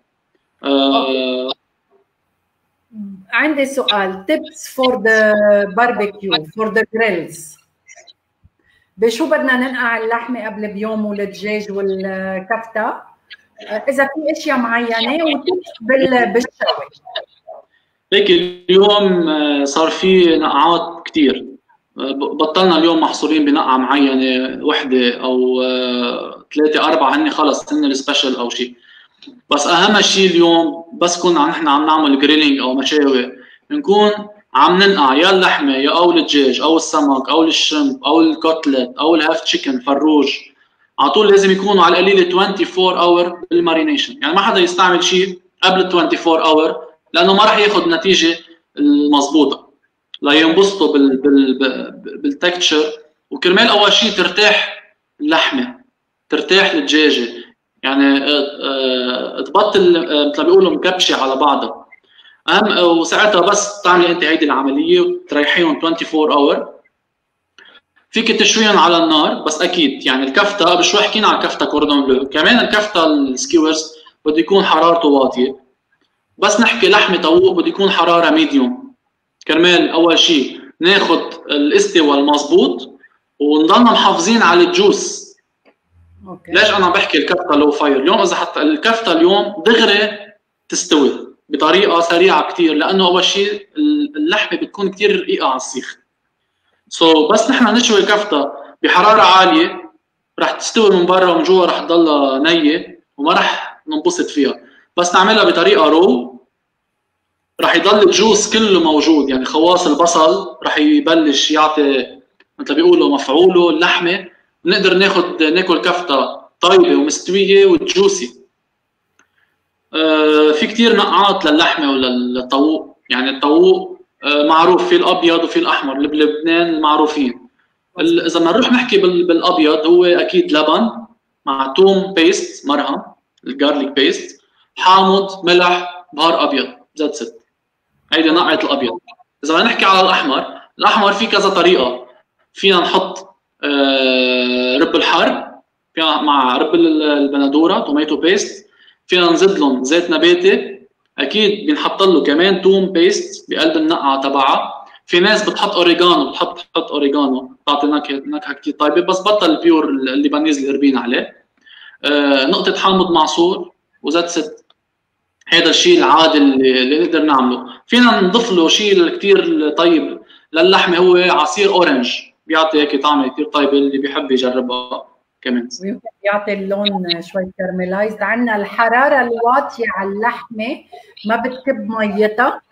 عندي سؤال tips for the barbecue for the grills. بشو بدنا ننقع اللحمه قبل بيوم والدجاج والكفته؟ اذا في اشياء معينه وتبس بالشوي. هيك اليوم صار في نقعات كثير. بطلنا اليوم محصورين بنقعه معينه وحده او ثلاثه اربعه هن خلص هن السبيشل او شيء. بس اهم شيء اليوم بس كنا نحن عم نعمل جريلينج او مشاوي نكون عم ننقع يا اللحمه يا او الدجاج او السمك او الشرمب او الكوتلت او الهاف تشيكن فروج على طول لازم يكونوا على القليله أربعة وعشرين اور بالمارينيشن. يعني ما حدا يستعمل شيء قبل أربعة وعشرين اور لانه ما راح ياخذ النتيجه المضبوطه لا ينبسطوا بال بال بالتكتشر. وكرمال اول شيء ترتاح اللحمه ترتاح الدجاجه يعني تبطل مثل ما بيقولوا مكبشه على بعضها. اهم وساعتها بس تعملي انت هيدي العمليه وتريحيهم أربعة وعشرين اور. فيك تشويهم على النار بس اكيد يعني الكفته قبل شوي حكينا على الكفته كوردون بلو كمان الكفته السكيورز بده يكون حرارته واطيه. بس نحكي لحمه طاووق بده يكون حراره ميديوم كرمال اول شيء ناخذ الاستواء المضبوط ونضلنا محافظين على الجوس. أوكي. ليش انا بحكي الكفته لو فاير اليوم؟ اذا حتى الكفته اليوم دغري تستوي بطريقه سريعه كثير لانه اول شيء اللحمه بتكون كثير رقيقه على السيخ. سو so, بس نحن نشوي كفته بحراره عاليه رح تستوي من برا ومن جوا رح تضلها نيه وما رح ننبسط فيها. بس نعملها بطريقه رو رح يضل الجوس كله موجود يعني خواص البصل رح يبلش يعطي مثل بيقولوا مفعوله اللحمه. بنقدر ناخذ ناكل كفته طيبه ومستويه وجوسي. آه في كثير نقعات للحمه وللطاووق، يعني الطاووق آه معروف في الابيض وفي الاحمر اللي بلبنان المعروفين. اذا بدنا نروح نحكي بالابيض هو اكيد لبن مع توم بيست مرهم الجارليك بيست، حامض، ملح، بهار ابيض، زيت ست. هيدي نقعه الابيض. اذا بدنا نحكي على الاحمر، الاحمر في كذا طريقه. فينا نحط آه رب الحرب فينا مع رب البندوره توميتو بيست، فينا نزيد لهم زيت نباتي، اكيد بنحط له كمان توم بيست بقلب النقعه تبعها. في ناس بتحط اوريجانو، بتحط بتحط اوريجانو بتعطي نكهه نكهه كثير طيبه، بس بطل البيور اللبنانيز اللي قربين عليه. آه نقطه حامض معصور وزيت ست. هذا الشيء العادي اللي, اللي نقدر نعمله. فينا نضيف له شيء كثير طيب للحمه، هو عصير اورنج، بيعطي هيك طعمه كثير طيبه، اللي بيحب يجربها كمان. ويمكن يعطي اللون شوي كارملايزد. عندنا الحراره الواطيه على اللحمه ما بتكب ميتها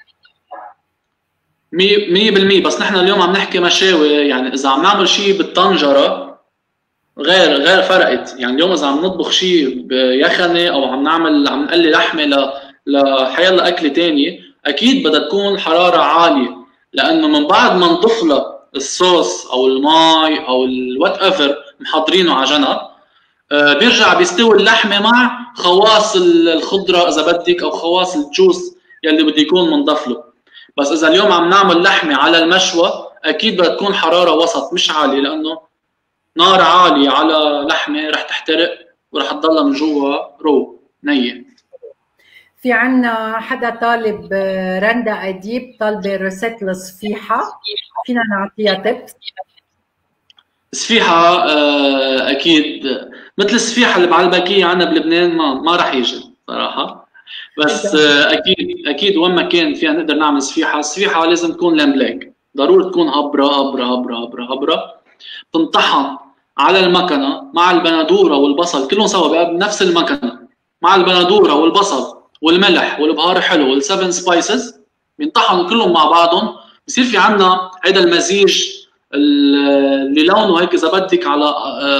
مية بالمية. بس نحن اليوم عم نحكي مشاوي، يعني اذا عم نعمل شيء بالطنجره غير غير فرقت. يعني اليوم اذا عم نطبخ شيء بيخنه او عم نعمل عم نقلي لحمه ل لحيلا اكله ثانيه، اكيد بدها تكون حراره عاليه، لانه من بعد ما نضيف لها الصوص او الماء او الوات ايفر محضرينه على جنب، آه بيرجع بيستوي اللحمه مع خواص الخضره اذا بدك، او خواص الجوس يلي بده يكون منضاف له. بس اذا اليوم عم نعمل لحمه على المشوى، اكيد بدها تكون حراره وسط مش عاليه، لانه نار عاليه على لحمه رح تحترق ورح تضلها من جوا رو نيه. في عنا حدا طالب، رندا اديب طالبه روسيت الصفيحه، فينا نعطيها تبس؟ الصفيحه آه اكيد مثل الصفيحه اللي بعلبكيه عنا بلبنان ما ما رح يجي صراحه، بس آه اكيد اكيد وين ما كان فيها نقدر نعمل صفيحه. الصفيحه لازم تكون لامبلاك، ضروري تكون هبره هبره هبره هبره هبره، تنطحن على المكنه مع البندوره والبصل كلهم سوا بنفس المكنه، مع البندوره والبصل والملح والبهار حلو والسفن سبايسز، بينطحنوا كلهم مع بعضهم، بصير في عندنا هيدا المزيج اللي لونه هيك اذا بدك على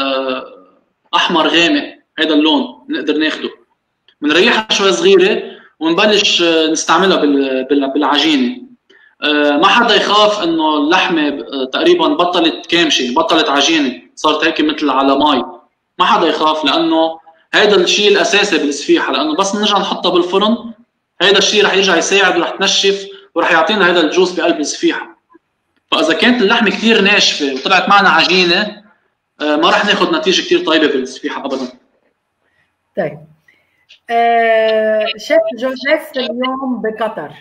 احمر غامق. هيدا اللون نقدر ناخده، بنريحها شوي صغيره ونبلش نستعملها بالعجينه. ما حدا يخاف انه اللحمه تقريبا بطلت كامشه، بطلت عجينه، صارت هيك مثل على مي. ما حدا يخاف، لانه هذا الشيء الاساسي بالصفيحه، لانه بس نرجع نحطها بالفرن هذا الشيء رح يرجع يساعد ورح تنشف ورح يعطينا هذا الجوس بقلب الصفيحه. فاذا كانت اللحمه كثير ناشفه وطلعت معنا عجينه، ما رح ناخذ نتيجه كثير طيبه بالصفيحه ابدا. طيب آه، شيف جوزيف اليوم بقطر،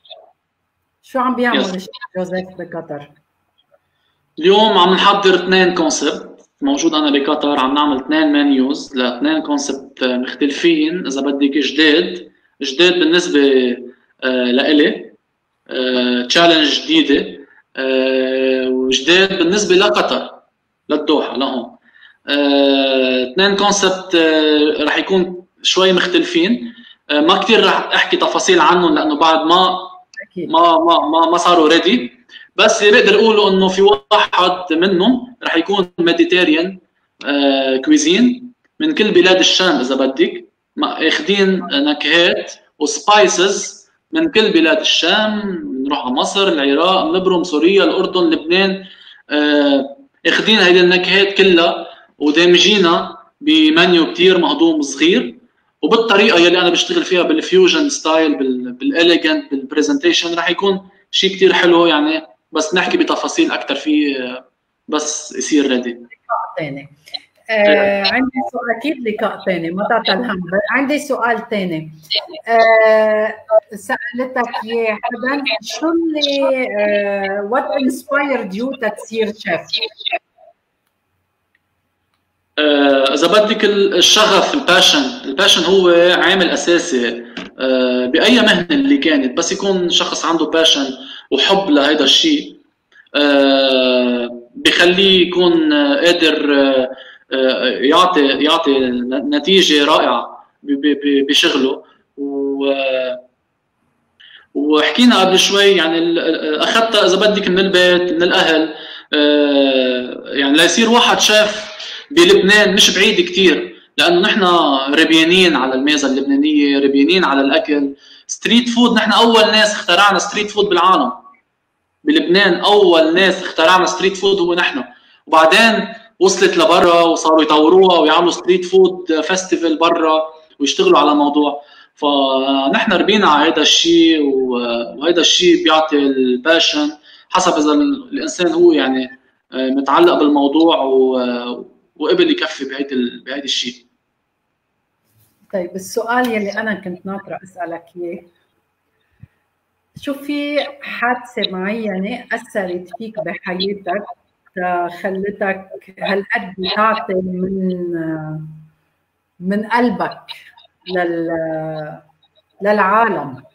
شو عم بيعمل الشيف جوزيف بقطر؟ اليوم عم نحضر اثنين كونسبت. موجود انا بقطر عم نعمل اثنين منيوز لاثنين كونسبت مختلفين، اذا بدك جداد جداد بالنسبه آه لإلي، تشالنج جديده، آه وجداد بالنسبه لقطر للدوحه لهون. اثنين آه كونسبت آه رح يكون شوي مختلفين، آه ما كثير رح احكي تفاصيل عنهم لانه بعد ما ما ما ما, ما صاروا ريدي، بس اللي بقدر اقوله انه في واحد منهم رح يكون ميديتيريان آه كويزين من كل بلاد الشام اذا بدك، اخذين نكهات وسبايسز من كل بلاد الشام، بنروح على مصر، العراق، نبرم، سوريا، الاردن، لبنان، آه اخذين هيدي النكهات كلها ودامجينها بمنيو كثير مهضوم صغير، وبالطريقه يلي انا بشتغل فيها بالفيوجن ستايل بالاليجنت بالبرزنتيشن رح يكون شيء كثير حلو. يعني بس نحكي بتفاصيل اكثر فيه بس يصير ريدي. لقاء ثاني. آه عندي سؤال، اكيد لقاء ثاني ما تعطى الهم. عندي سؤال ثاني آه سالتك اياه حدا، شو اللي وات انسبايرد يو تصير شيف؟ اذا بدك الشغف، الباشن الباشن هو عامل اساسي باي مهنه اللي كانت، بس يكون شخص عنده باشن وحب لهيدا الشيء بخليه يكون قادر يعطي يعطي نتيجه رائعه بشغله. وحكينا قبل شوي يعني اخذتها اذا بدك من البيت من الاهل، يعني ليصير واحد شيف بلبنان مش بعيد كثير، لانه نحن ربيانين على الميزه اللبنانيه، ربيانين على الاكل ستريت فود. نحن اول ناس اخترعنا ستريت فود بالعالم بلبنان، اول ناس اخترعنا ستريت فود هو نحن، وبعدين وصلت لبرا وصاروا يطوروها ويعملوا ستريت فود فيستيفال برا ويشتغلوا على موضوع. فنحن ربينا على هذا الشيء، وهذا الشيء بيعطي الباشن حسب اذا الانسان هو يعني متعلق بالموضوع وقبل يكفي بهيدي بهيدي الشيء. طيب السؤال يلي انا كنت ناطره اسالك اياه، شو في حادثه معينه اثرت فيك بحياتك خلتك هالقد تعطي من من قلبك لل للعالم؟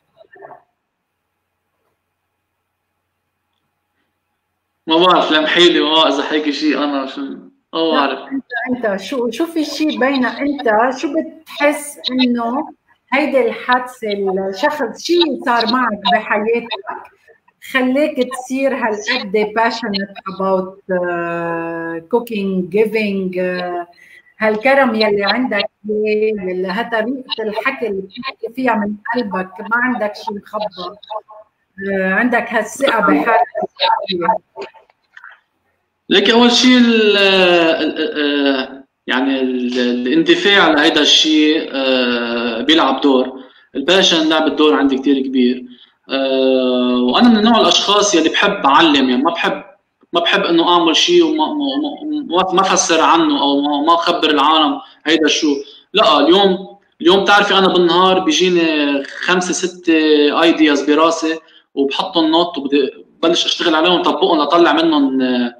ما بعرف لمحيلي، ما اذا هيك شيء انا شو ما بعرف. انت انت شو شو في شيء بين انت شو بتحس انه هيدي الحادثه الشخص شيء صار معك بحياتك خليك تصير هالقد passionate about uh, cooking giving uh, هالكرم يلي عندك يلي هالطريقه الحكي اللي بتحكي فيها من قلبك، ما عندك شيء مخبى، uh, عندك هالثقه بحالك. لكن اول شيء يعني الاندفاع لهيدا الشيء بيلعب دور. الباشن لعب الدور عندي كتير كبير، وانا من نوع الاشخاص يلي بحب اعلم، يعني ما بحب ما بحب انه اعمل شيء وما ما ما افسر عنه او ما اخبر العالم هيدا شو. لا، اليوم اليوم بتعرفي انا بالنهار بيجيني خمسه سته ايدياز براسي وبحطهم نوت وبدي بلش اشتغل عليهم طبقهم لطلع منهم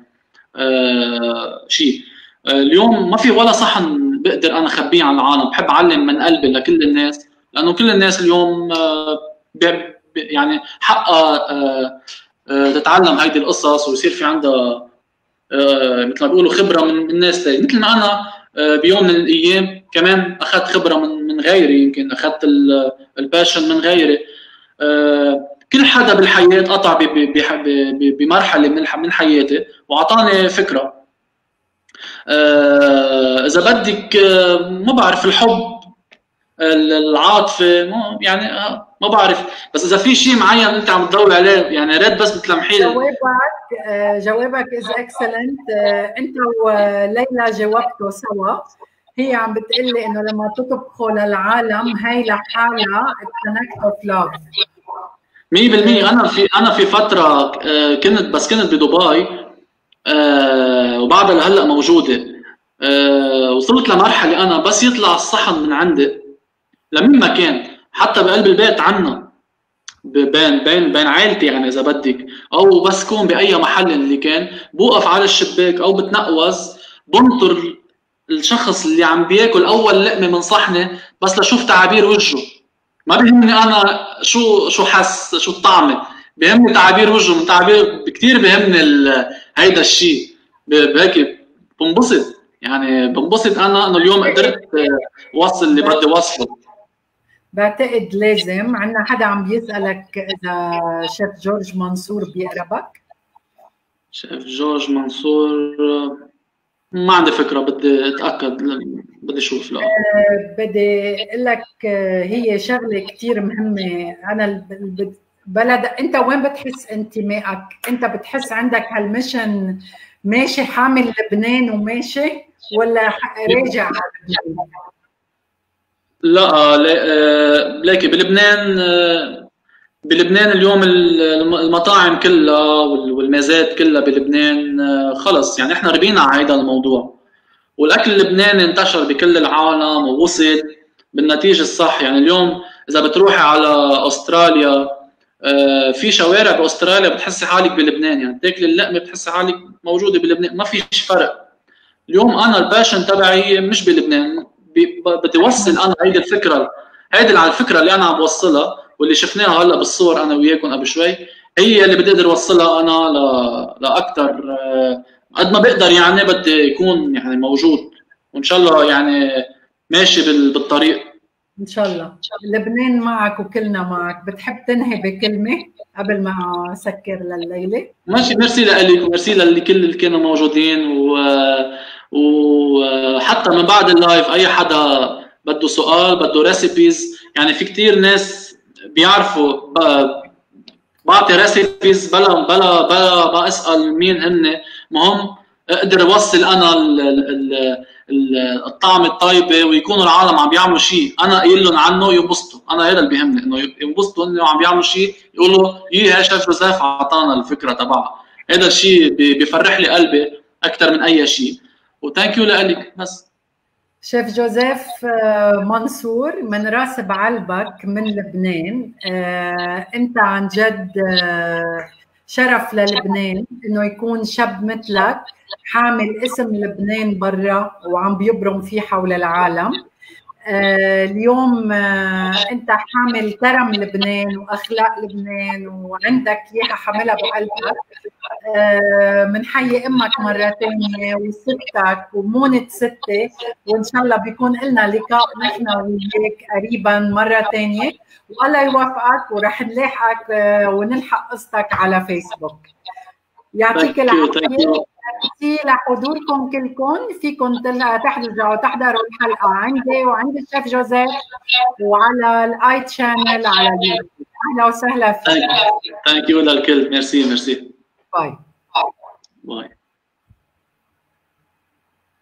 آه شيء. آه اليوم ما في ولا صحن بقدر انا اخبيه عن العالم، بحب اعلم من قلبي لكل الناس، لانه كل الناس اليوم آه يعني حقها آه آه تتعلم هيدي القصص ويصير في عندها آه مثل ما بيقولوا خبره من الناس لي. مثل ما انا آه بيوم من الايام كمان اخذت خبره من من غيري، يمكن اخذت الباشن من غيري. آه كل حدا بالحياه قطع بمرحله من حياتي واعطاني فكره. آه اذا بدك آه ما بعرف الحب العاطفه يعني آه ما بعرف، بس اذا في شيء معين انت عم تدور عليه يعني ريت بس بتلمحي لي. جوابك آه جوابك از اكسلنت. آه انت وليلى جاوبتوا سوا. هي عم بتقول لي انه لما تطبخوا للعالم هي لحالها كونكت اوف لاف مية بالمية. انا في انا في فتره كنت بس كنت بدبي أه وبعدها لهلا موجوده. أه وصلت لمرحله انا بس يطلع الصحن من عندي لمين ما كان، حتى بقلب البيت عنا بين بين بين عائلتي يعني اذا بدك، او بس كون باي محل اللي كان بوقف على الشباك او بتنقوز بنطر الشخص اللي عم بياكل اول لقمه من صحني بس لشوف تعابير وجهه. ما بيهمني انا شو شو حس شو الطعمه، بيهمني تعابير وجهه. من تعابير كثير بيهمني هيدا الشيء، بهيك بنبسط يعني بنبسط انا انه اليوم قدرت اوصل اللي بدي اوصله. بعتقد لازم عندنا حدا عم بيسالك اذا شيف جورج منصور بيقربك. شيف جورج منصور ما عندي فكره، بدي اتاكد، بدي اشوف. لا أه بدي اقول لك هي شغله كثير مهمه. انا بلد انت وين بتحس انتمائك؟ انت بتحس عندك هالميشن ماشي حامل لبنان وماشي ولا راجع على لبنان؟ لا ليكي بلبنان بلبنان اليوم المطاعم كلها والميزات كلها بلبنان خلص، يعني احنا ربينا على هذا الموضوع، والاكل اللبناني انتشر بكل العالم ووصل بالنتيجه الصح. يعني اليوم اذا بتروحي على استراليا في شوارع باستراليا بتحسي حالك بلبنان، يعني تاكلي اللقمه بتحسي حالك موجوده بلبنان، ما فيش فرق. اليوم انا الباشن تبعي مش بلبنان، بدي اوصل انا هيدي الفكره، هيدي على الفكره اللي انا عم بوصلها واللي شفناها هلا بالصور انا وياكم قبل شوي، هي اللي بدي اقدر اوصلها انا ل... لاكثر قد ما بقدر، يعني بدي يكون يعني موجود، وان شاء الله يعني ماشي بال... بالطريق ان شاء الله. لبنان معك وكلنا معك. بتحب تنهي بكلمه قبل ما اسكر لليله؟ ماشي. ميرسي لك وميرسي للي كل اللي كانوا موجودين، و... وحتى من بعد اللايف اي حدا بده سؤال بده ريسيبيز، يعني في كثير ناس بيعرفوا بعطي ريسيبيز بلا بلا بلا ما اسال مين هن، مهم اقدر اوصل انا ال ال ال الطعم الطيبه ويكونوا العالم عم بيعملوا شيء انا قايل لهم عنه ينبسطوا. انا هذا اللي بيهمني، انه ينبسطوا انه عم بيعملوا شيء يقولوا يي شيف جوزيف اعطانا الفكره تبعها. هذا الشيء بيفرح لي قلبي اكثر من اي شيء. وثانك يو لك. بس شيف جوزيف منصور من راس بعلبك من لبنان، انت عن جد شرف للبنان انه يكون شاب مثلك حامل اسم لبنان برا وعم بيبرم فيه حول العالم. اليوم انت حامل كرم لبنان واخلاق لبنان وعندك اياها حاملها بقلبك. بنحيي امك مره ثانيه وستك ومونة ستي، وان شاء الله بيكون لنا لقاء نحن وياك قريبا مره ثانيه، والله يوفقك ورح نلاحقك ونلحق قصتك على فيسبوك. يعطيك العافيه. ميرسي لحضوركم كلكم. فيكم ترجعوا تحضروا الحلقه عندي وعند الشيف جوزيف وعلى الاي تشانل على اليوتيوب. اهلا وسهلا فيك. ثانك يو للكل. ميرسي ميرسي. باي باي.